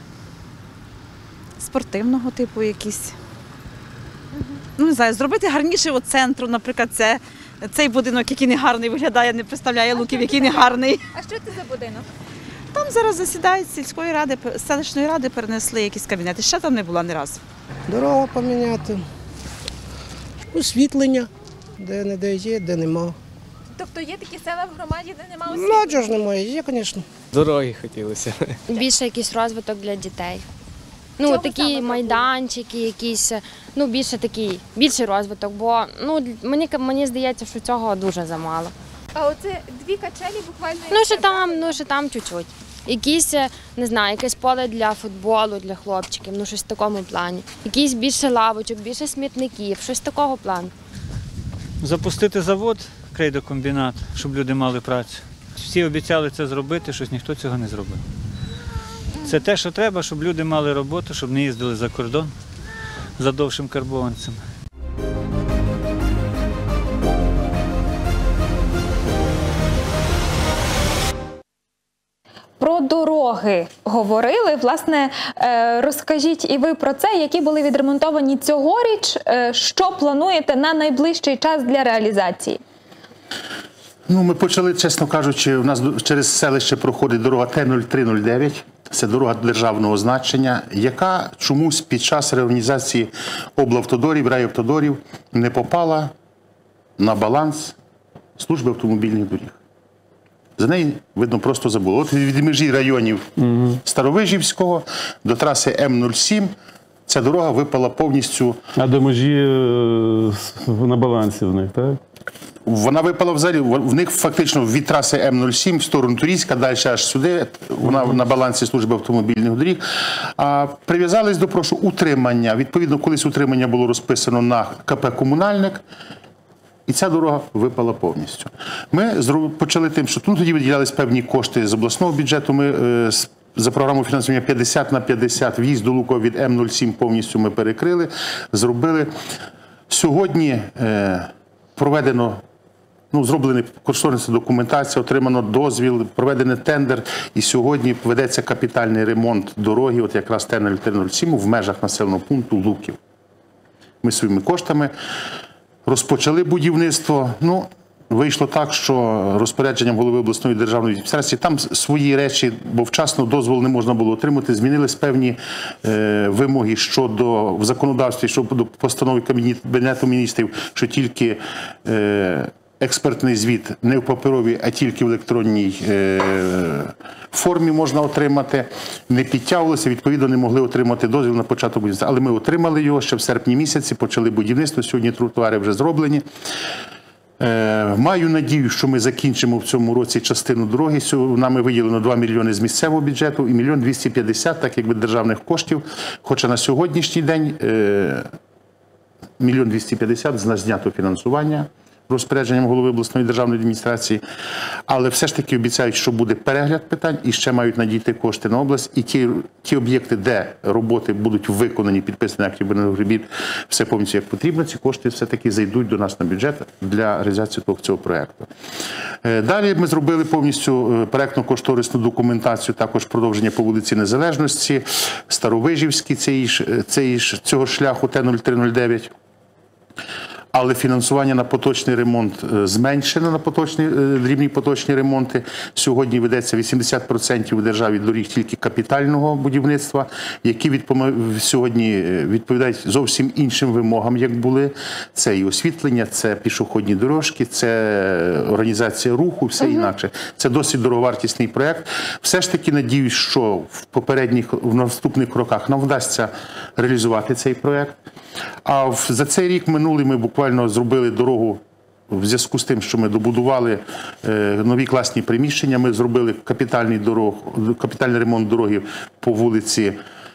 спортивного типу якісь. Ну, не знаю, зробити гарніше от центру, наприклад, це, цей будинок, який не гарний виглядає, не представляє Луків, який не гарний. А що це за будинок? Там зараз засідають сільської ради, селищної ради перенесли якісь кабінети. Ще там не була ні разу. Дорогу поміняти, освітлення, де не де є, де нема. Тобто є такі села в громаді, де немає Ну, а чого ж немає? Є, звісно. Дороги хотілося. Більше якийсь розвиток для дітей. Ну, Чого такі саме майданчики, якісь, ну, більше такий, більший розвиток, бо, ну, мені, мені здається, що цього дуже замало. А оце дві качелі буквально... Ну, ще там, ну, ще там чуть-чуть. Якісь, не знаю, якесь поле для футболу, для хлопчиків, ну, щось в такому плані. Якісь більше лавочок, більше смітників, щось такого плану. Запустити завод, крейдокомбінат, щоб люди мали працю. Всі обіцяли це зробити, щось ніхто цього не зробив. Це те, що треба, щоб люди мали роботу, щоб не їздили за кордон за довшим карбованцем. Про дороги. дороги говорили. Власне, е, розкажіть і ви про це, які були відремонтовані цьогоріч, е, що плануєте на найближчий час для реалізації? Ну, ми почали, чесно кажучи, у нас через селище проходить дорога Т нуль три нуль дев'ять. Це дорога державного значення, яка чомусь під час реорганізації облавтодорів, райавтодорів не попала на баланс служби автомобільних доріг. За неї, видно, просто забули. От від межі районів Старовижівського до траси М нуль сім ця дорога випала повністю. А до межі е, на балансі в них, так? Вона випала взагалі, в них фактично від траси М нуль сім в сторону Турійська, далі аж сюди, вона на балансі служби автомобільних доріг. А прив'язались до, прошу, утримання. Відповідно, колись утримання було розписано на КП «Комунальник», і ця дорога випала повністю. Ми почали тим, що ну, тоді виділялись певні кошти з обласного бюджету. Ми е, за програмою фінансування п'ятдесят на п'ятдесят в'їзд до Лукова від М нуль сім повністю ми перекрили, зробили. Сьогодні е, проведено Ну, зроблена кошторисна документація, отримано дозвіл, проведений тендер, і сьогодні ведеться капітальний ремонт дороги, от якраз Т нуль три нуль сім в межах населеного пункту Луків. Ми своїми коштами розпочали будівництво. Ну, вийшло так, що розпорядженням голови обласної державної адміністрації там свої речі, бо вчасно дозвол не можна було отримати, змінились певні е, вимоги щодо в законодавстві, щодо постанови Кабінету міністрів, що тільки е, експертний звіт не в паперовій, а тільки в електронній е, формі можна отримати. Не підтягувалися, відповідно, не могли отримати дозвіл на початок будівництва. Але ми отримали його ще в серпні місяці, почали будівництво, сьогодні тротуари вже зроблені. Е, маю надію, що ми закінчимо в цьому році частину дороги. Нами виділено два мільйони з місцевого бюджету і мільйон двісті п'ятдесят, так якби державних коштів. Хоча на сьогоднішній день е, мільйон двісті п'ятдесят знято фінансування розпорядженням голови обласної державної адміністрації, але все ж таки обіцяють, що буде перегляд питань і ще мають надійти кошти на область. І ті, ті об'єкти, де роботи будуть виконані, підписані актів виконаних робіт, все повністю як потрібно, ці кошти все-таки зайдуть до нас на бюджет для реалізації того, цього проєкту. Далі ми зробили повністю проєктно-кошторисну документацію, також продовження по вулиці Незалежності, Старовижівській, цього шляху Т нуль три нуль дев'ять. Але фінансування на поточний ремонт зменшено, на поточні, дрібні поточні ремонти. Сьогодні ведеться вісімдесят відсотків у державі доріг тільки капітального будівництва, які відпом... сьогодні відповідають зовсім іншим вимогам, як були. Це і освітлення, це пішохідні дорожки, це організація руху, все угу. інакше. Це досить дороговартісний проєкт. Все ж таки надіюсь, що в попередніх, в наступних роках нам вдасться реалізувати цей проєкт. А за цей рік минулий ми буквально зробили дорогу в зв'язку з тим, що ми добудували нові класні приміщення. Ми зробили капітальний, дорог, капітальний ремонт дороги по вулиці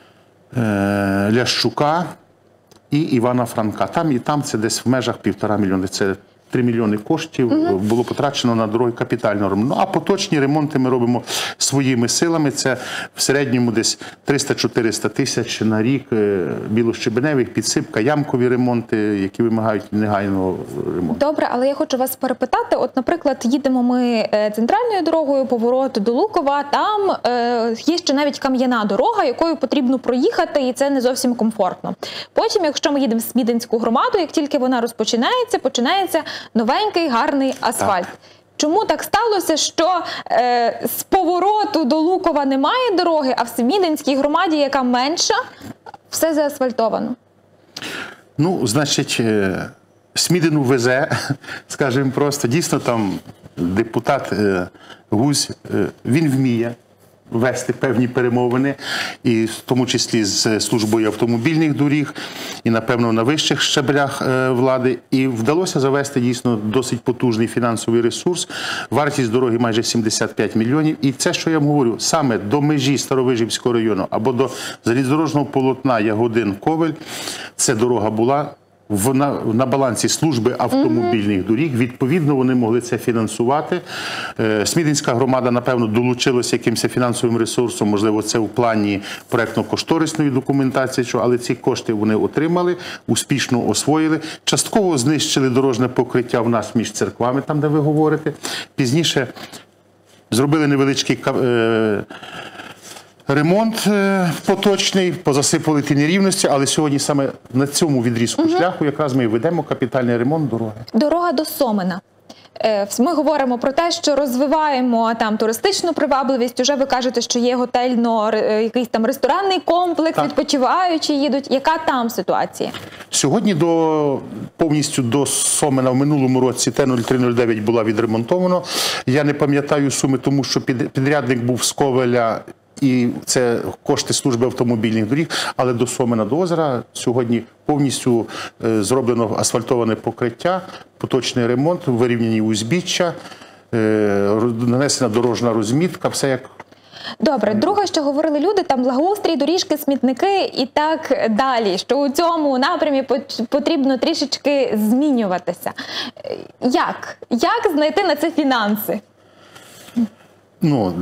Лящука і Івана Франка. Там і там це десь в межах півтора мільйони. Це три мільйони коштів угу. було потрачено на дороги капітального ремонту. Ну, а поточні ремонти ми робимо своїми силами. Це в середньому десь триста-чотириста тисяч на рік білощебеневих, підсипка, ямкові ремонти, які вимагають негайного ремонту. Добре, але я хочу вас перепитати. От, наприклад, їдемо ми центральною дорогою, поворот до Лукова, там е, є ще навіть кам'яна дорога, якою потрібно проїхати, і це не зовсім комфортно. Потім, якщо ми їдемо в Смідинську громаду, як тільки вона розпочинається, починається новенький, гарний асфальт. Так. Чому так сталося, що е, з повороту до Лукова немає дороги, а в Смідинській громаді, яка менша, все заасфальтовано? Ну, значить, е, Смідину везе, скажімо просто, дійсно там депутат е, Гузь, е, він вміє вести певні перемовини, і в тому числі з службою автомобільних доріг, і, напевно, на вищих щаблях влади. І вдалося завести дійсно досить потужний фінансовий ресурс. Вартість дороги майже сімдесят п'ять мільйонів. І це, що я вам говорю, саме до межі Старовижівського району або до залізнодорожного полотна Ягодин-Ковель, ця дорога була В, на, на балансі служби автомобільних mm-hmm. доріг. Відповідно, вони могли це фінансувати. Е, Смідинська громада, напевно, долучилася якимось фінансовим ресурсом, можливо, це в плані проєктно-кошторисної документації, що, але ці кошти вони отримали, успішно освоїли. Частково знищили дорожне покриття в нас між церквами, там, де ви говорите. Пізніше зробили невеличкий е, Ремонт е, поточний, позасипали ті нерівності, але сьогодні саме на цьому відрізку угу. шляху якраз ми ведемо капітальний ремонт дороги. Дорога до Сомина. Ми говоримо про те, що розвиваємо там туристичну привабливість. Уже ви кажете, що є готельно, якийсь там ресторанний комплекс, так. відпочиваючі їдуть. Яка там ситуація? Сьогодні до, повністю до Сомина в минулому році Т нуль три нуль дев'ять була відремонтовано. Я не пам'ятаю суми, тому що під, підрядник був з Ковеля, і це кошти служби автомобільних доріг, але до Сомина, до озера сьогодні повністю е, зроблено асфальтоване покриття, поточний ремонт, вирівняні узбіччя, е, нанесена дорожна розмітка, все як... Добре, друге, що говорили люди, там благоустрій, доріжки, смітники і так далі, що у цьому напрямі потрібно трішечки змінюватися. Як? Як знайти на це фінанси? Ну...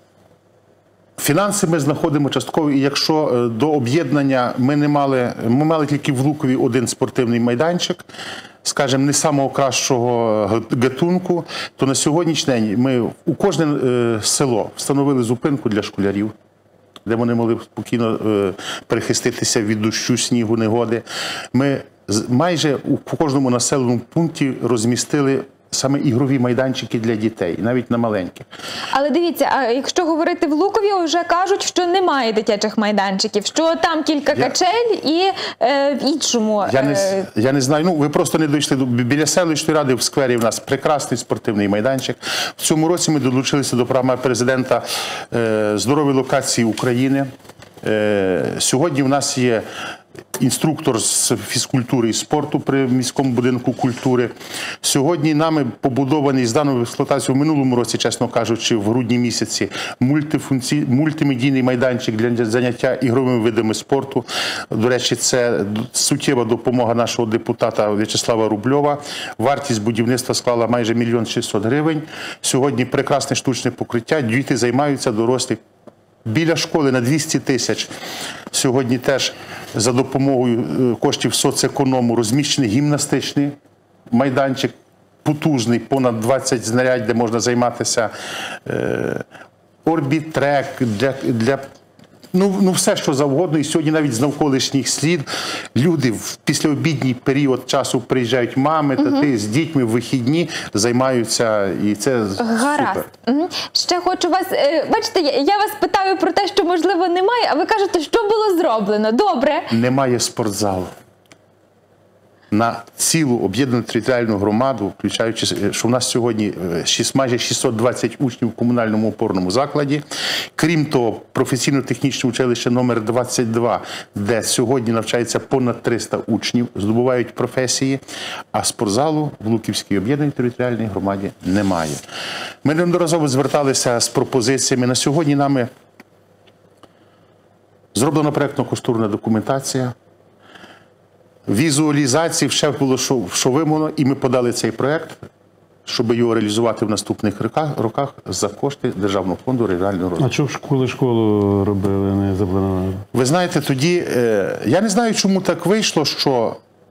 Фінанси ми знаходимо частково, і якщо до об'єднання ми не мали, ми мали тільки в Лукові один спортивний майданчик, скажімо, не самого кращого гатунку, то на сьогоднішній день ми у кожне село встановили зупинку для школярів, де вони могли спокійно перехиститися від дощу, снігу, негоди. Ми майже у кожному населеному пункті розмістили саме ігрові майданчики для дітей, навіть на маленьких. Але дивіться, а якщо говорити в Лукові, вже кажуть, що немає дитячих майданчиків, що там кілька я... качель і е, в іншому... Я не, я не знаю, ну ви просто не дійшли. Біля селищної ради в сквері в нас прекрасний спортивний майданчик. В цьому році ми долучилися до програми президента е, «Здорові локації України». Е, сьогодні в нас є інструктор з фізкультури і спорту при міському будинку культури. Сьогодні нами побудований, зданий в експлуатацію в минулому році, чесно кажучи, в грудні місяці, мультифункцій, мультимедійний майданчик для заняття ігровими видами спорту. До речі, це суттєва допомога нашого депутата В'ячеслава Рубльова. Вартість будівництва склала майже мільйон шістсот гривень. Сьогодні прекрасне штучне покриття, діти займаються, дорослі. Біля школи на двісті тисяч сьогодні теж за допомогою коштів соцеконому розміщений гімнастичний майданчик, потужний, понад двадцять знарядь, де можна займатися, е, орбітрек, для, для ну, ну все, що завгодно. І сьогодні навіть з навколишніх слід люди в післяобідній період часу приїжджають мами, тати угу. з дітьми в вихідні, займаються, і це гаразд. Супер. Угу. Ще хочу вас, бачите, я вас питаю про те, що можливо немає, а ви кажете, що було зроблено. Добре. Немає спортзалу. На цілу об'єднану територіальну громаду, включаючи, що в нас сьогодні майже шістсот двадцять учнів в комунальному опорному закладі. Крім того, професійно-технічне училище номер двадцять два, де сьогодні навчається понад триста учнів, здобувають професії, а спортзалу в Луківській об'єднаній територіальній громаді немає. Ми неодноразово зверталися з пропозиціями. На сьогодні нами зроблена проєктно-кошторисна документація. Візуалізації ще було, що, що вимовлено, і ми подали цей проєкт, щоб його реалізувати в наступних роках за кошти Державного фонду регіонального розвитку. А чого школи школу робили, не запланували? Ви знаєте, тоді, е, я не знаю, чому так вийшло, що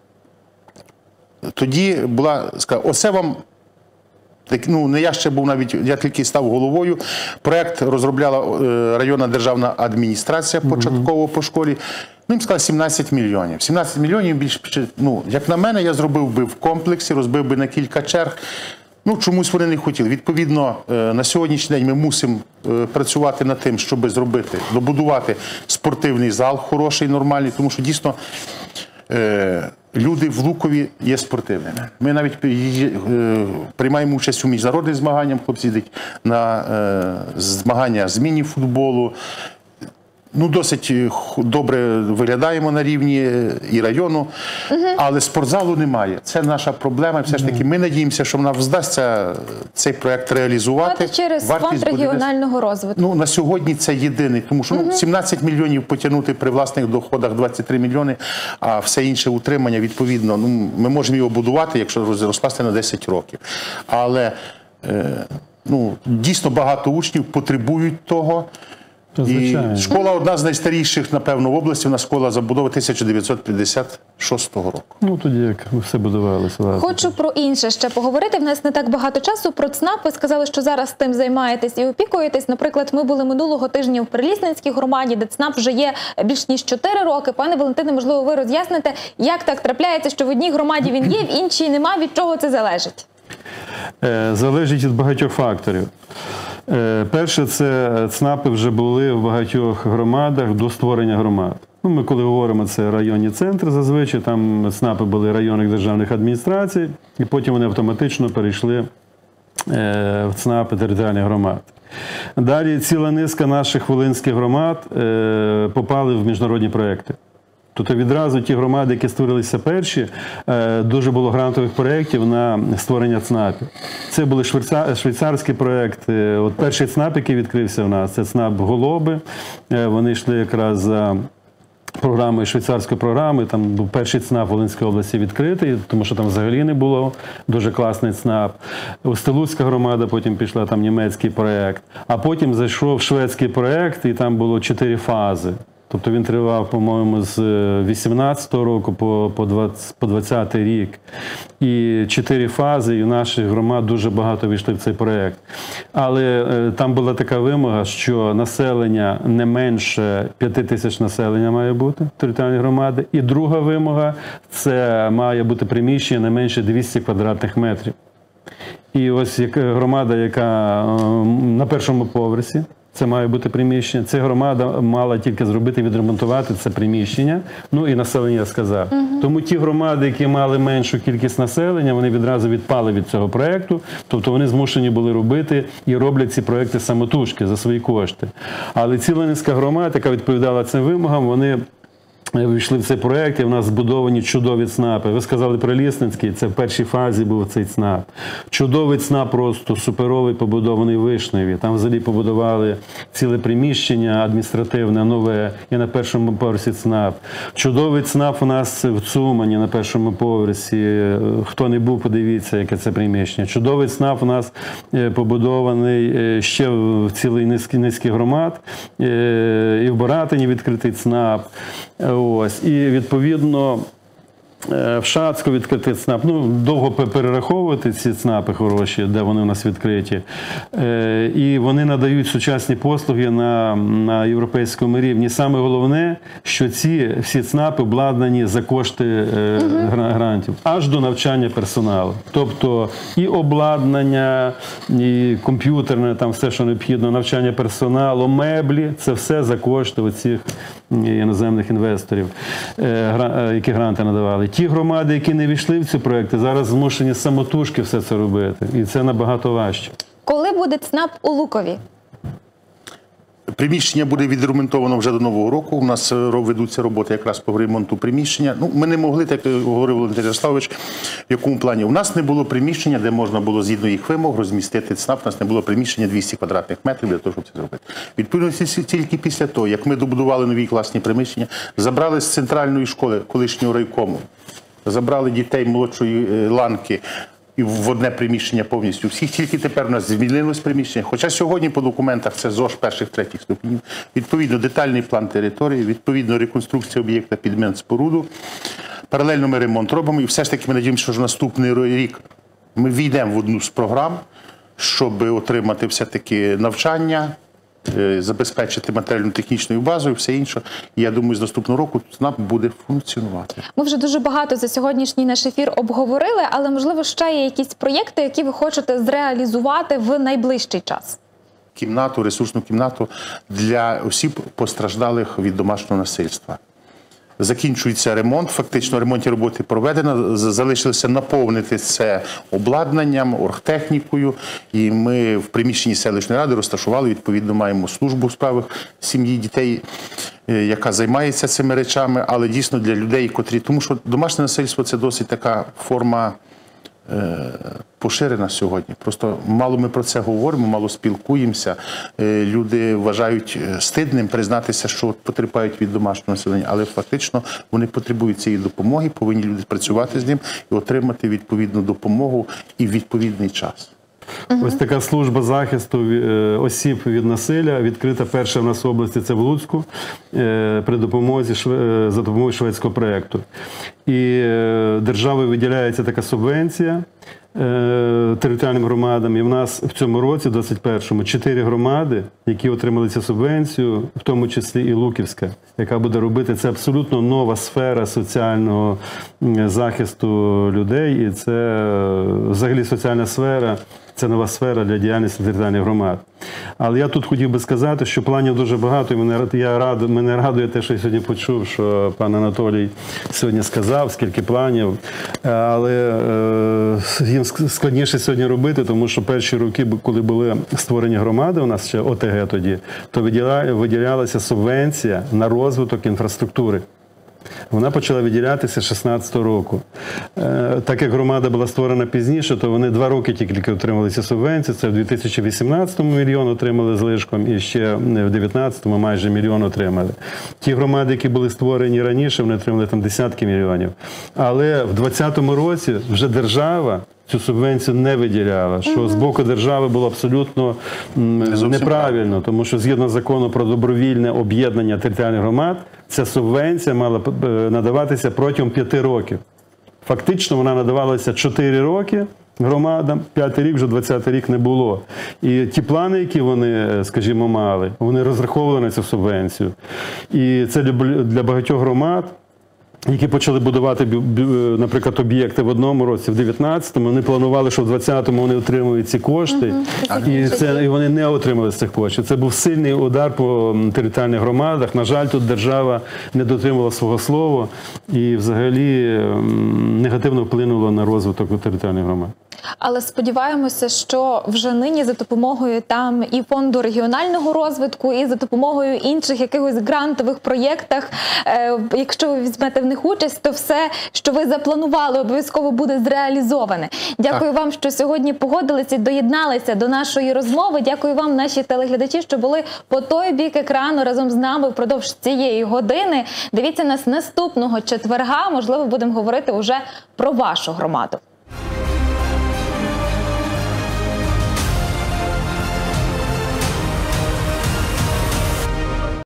тоді була, сказав, оце вам, ну, не я ще був навіть, я тільки став головою, проєкт розробляла е, районна державна адміністрація початково по школі. Ну, їм сказали сімнадцять мільйонів. сімнадцять мільйонів більше, ну, як на мене, я зробив би в комплексі, розбив би на кілька черг. Ну, чомусь вони не хотіли. Відповідно, на сьогоднішній день ми мусимо працювати над тим, щоб зробити, добудувати спортивний зал хороший, нормальний, тому що дійсно люди в Лукові є спортивними. Ми навіть приймаємо участь у міжнародних змаганнях, хлопці йдуть на змагання з міні-футболу. Ну, досить добре виглядаємо на рівні і району, угу. але спортзалу немає. Це наша проблема. Все ж таки, ми надіємося, що нам вдасться цей проєкт реалізувати. Це через фонд регіонального розвитку. Ну, на сьогодні це єдиний, тому що угу. ну, сімнадцять мільйонів потягнути при власних доходах двадцять три мільйони, а все інше утримання, відповідно, ну, ми можемо його будувати, якщо розкласти на десять років. Але е, ну, дійсно багато учнів потребують того. Звичайно. І школа одна з найстаріших, напевно, в області. У нас школа забудови тисяча дев'ятсот п'ятдесят шостого року. Ну, тоді як все будувалося. власне. Хочу про інше ще поговорити. В нас не так багато часу. Про ЦНАП ви сказали, що зараз тим займаєтесь і опікуєтесь. Наприклад, ми були минулого тижня в Прилісненській громаді, де ЦНАП вже є більш ніж чотири роки. Пане Валентине, можливо, ви роз'ясните, як так трапляється, що в одній громаді він є, в іншій нема. Від чого це залежить? Е, Залежить від багатьох факторів. Е, Перше, це ЦНАПи вже були в багатьох громадах до створення громад. Ну, ми коли говоримо, це районні центри зазвичай, там ЦНАПи були районних державних адміністрацій, і потім вони автоматично перейшли е, в ЦНАПи територіальних громад. Далі ціла низка наших волинських громад е, попали в міжнародні проекти. Тобто відразу ті громади, які створилися перші, дуже було грантових проєктів на створення ЦНАПів. Це були швейцарські проєкти. От перший ЦНАП, який відкрився в нас, це ЦНАП Голоби. Вони йшли якраз за програмою, швейцарської програми. Там був перший ЦНАП Волинської області відкритий, тому що там взагалі не було. Дуже класний ЦНАП. Устилуцька громада, потім пішла там німецький проєкт. А потім зайшов шведський проєкт, і там було чотири фази. Тобто він тривав, по-моєму, з вісімнадцятого року по двадцятий рік. І чотири фази, і наших громад дуже багато війшли в цей проєкт. Але там була така вимога, що населення не менше п'яти тисяч населення має бути, територіальні громади. І друга вимога – це має бути приміщення не менше двісті квадратних метрів. І ось громада, яка на першому поверсі, це має бути приміщення. Ця громада мала тільки зробити, відремонтувати це приміщення. Ну і населення, я сказав. Угу. Тому ті громади, які мали меншу кількість населення, вони відразу відпали від цього проєкту. Тобто вони змушені були робити і роблять ці проєкти самотужки за свої кошти. Але ціла низка громад, яка відповідала цим вимогам, вони війшли в цей проєкт, і в нас збудовані чудові ЦНАПи. Ви сказали про Лісницький, це в першій фазі був цей ЦНАП. Чудовий ЦНАП просто, суперовий, побудований в Вишневі. Там взагалі побудували ціле приміщення адміністративне, нове, і на першому поверсі ЦНАП. Чудовий ЦНАП у нас в Цумані на першому поверсі. Хто не був, подивіться, яке це приміщення. Чудовий ЦНАП у нас побудований ще в цілій низці, низці громад. І в Боратині відкритий ЦНАП. Ось. І, відповідно, в Шацьку відкритий ЦНАП. Ну, довго перераховувати ці ЦНАПи хороші, де вони у нас відкриті. І вони надають сучасні послуги на, на європейському рівні. Саме головне, що ці всі ЦНАПи обладнані за кошти грантів, аж до навчання персоналу. Тобто і обладнання, і комп'ютерне, там все, що необхідно, навчання персоналу, меблі, це все за кошти оцих іноземних інвесторів, які гранти надавали. Ті громади, які не війшли в ці проекти, зараз змушені самотужки все це робити. І це набагато важче. Коли буде ЦНАП у Лукові? Приміщення буде відремонтовано вже до Нового року. У нас ведуться роботи якраз по ремонту приміщення. Ну, ми не могли, так говорив Валентин Ярославович, в якому плані. У нас не було приміщення, де можна було згідно їх вимог розмістити ЦНАП. У нас не було приміщення двісті квадратних метрів для того, щоб це зробити. Відповідно, тільки після того, як ми добудували нові класні приміщення, забрали з центральної школи колишнього райкому, забрали дітей молодшої ланки, і в одне приміщення повністю всіх, тільки тепер у нас змінилось приміщення. Хоча сьогодні по документах це ЗОЖ перших-третіх ступенів. Відповідно, детальний план території, відповідно, реконструкція об'єкта під Ментспоруду. Паралельно ми ремонт робимо, і все ж таки ми надіємося, що наступний рік ми війдемо в одну з програм, щоб отримати все-таки навчання, забезпечити матеріально-технічною базою, все інше. І я думаю, з наступного року ЦНАП буде функціонувати. Ми вже дуже багато за сьогоднішній наш ефір обговорили, але, можливо, ще є якісь проєкти, які ви хочете зреалізувати в найближчий час? Кімнату, ресурсну кімнату для осіб, постраждалих від домашнього насильства. Закінчується ремонт, фактично ремонтні роботи проведено, залишилося наповнити це обладнанням, оргтехнікою, і ми в приміщенні селищної ради розташували, відповідно, маємо службу у справах сім'ї, дітей, яка займається цими речами, але дійсно для людей, котрі, тому що домашнє насильство – це досить така форма поширена сьогодні. Просто мало ми про це говоримо, мало спілкуємося. Люди вважають стидним признатися, що потерпають від домашнього населення, але фактично вони потребують цієї допомоги, повинні люди працювати з ним і отримати відповідну допомогу і в відповідний час. Ось така служба захисту е, осіб від насилля відкрита перша в нас в області, це в Луцьку, е, при допомозі, шве- за допомогою шведського проєкту. І е, державою виділяється така субвенція е, територіальним громадам. І в нас в цьому році, двадцять першому, чотири громади, які отримали цю субвенцію, в тому числі і Луківська, яка буде робити, це абсолютно нова сфера соціального м, захисту людей. І це е, взагалі соціальна сфера, це нова сфера для діяльності територіальних громад. Але я тут хотів би сказати, що планів дуже багато, і мене, я рад, мене радує те, що я сьогодні почув, що пан Анатолій сьогодні сказав, скільки планів. Але е, їм складніше сьогодні робити, тому що перші роки, коли були створені громади, у нас ще О Те Ге тоді, то виділя, виділялася субвенція на розвиток інфраструктури. Вона почала виділятися з шістнадцятого року. Е, так як громада була створена пізніше, то вони два роки тільки отримали ці субвенції. Це в дві тисячі вісімнадцятому мільйон отримали злишком, і ще в дві тисячі дев'ятнадцятому майже мільйон отримали. Ті громади, які були створені раніше, вони отримали там десятки мільйонів. Але в двадцятому році вже держава цю субвенцію не виділяла, що з боку держави було абсолютно м, неправильно, тому що згідно закону про добровільне об'єднання територіальних громад, ця субвенція мала е, надаватися протягом п'яти років. Фактично вона надавалася чотири роки громадам, п'ятий рік, вже двадцятий рік не було. І ті плани, які вони, скажімо, мали, вони розраховували на цю субвенцію. І це для багатьох громад, які почали будувати, наприклад, об'єкти в одному році, в дев'ятнадцятому, вони планували, що в двадцятому вони отримують ці кошти, угу. і, це, і вони не отримали цих коштів. Це був сильний удар по територіальних громадах. На жаль, тут держава не дотримувала свого слова і взагалі негативно вплинула на розвиток територіальних громад. Але сподіваємося, що вже нині за допомогою там і фонду регіонального розвитку, і за допомогою інших якихось грантових проєктах, е, якщо ви візьмете в них участь, то все, що ви запланували, обов'язково буде зреалізоване. Дякую так. вам, що сьогодні погодилися і доєдналися до нашої розмови. Дякую вам, наші телеглядачі, що були по той бік екрану разом з нами впродовж цієї години. Дивіться нас наступного четверга, можливо, будемо говорити уже про вашу громаду.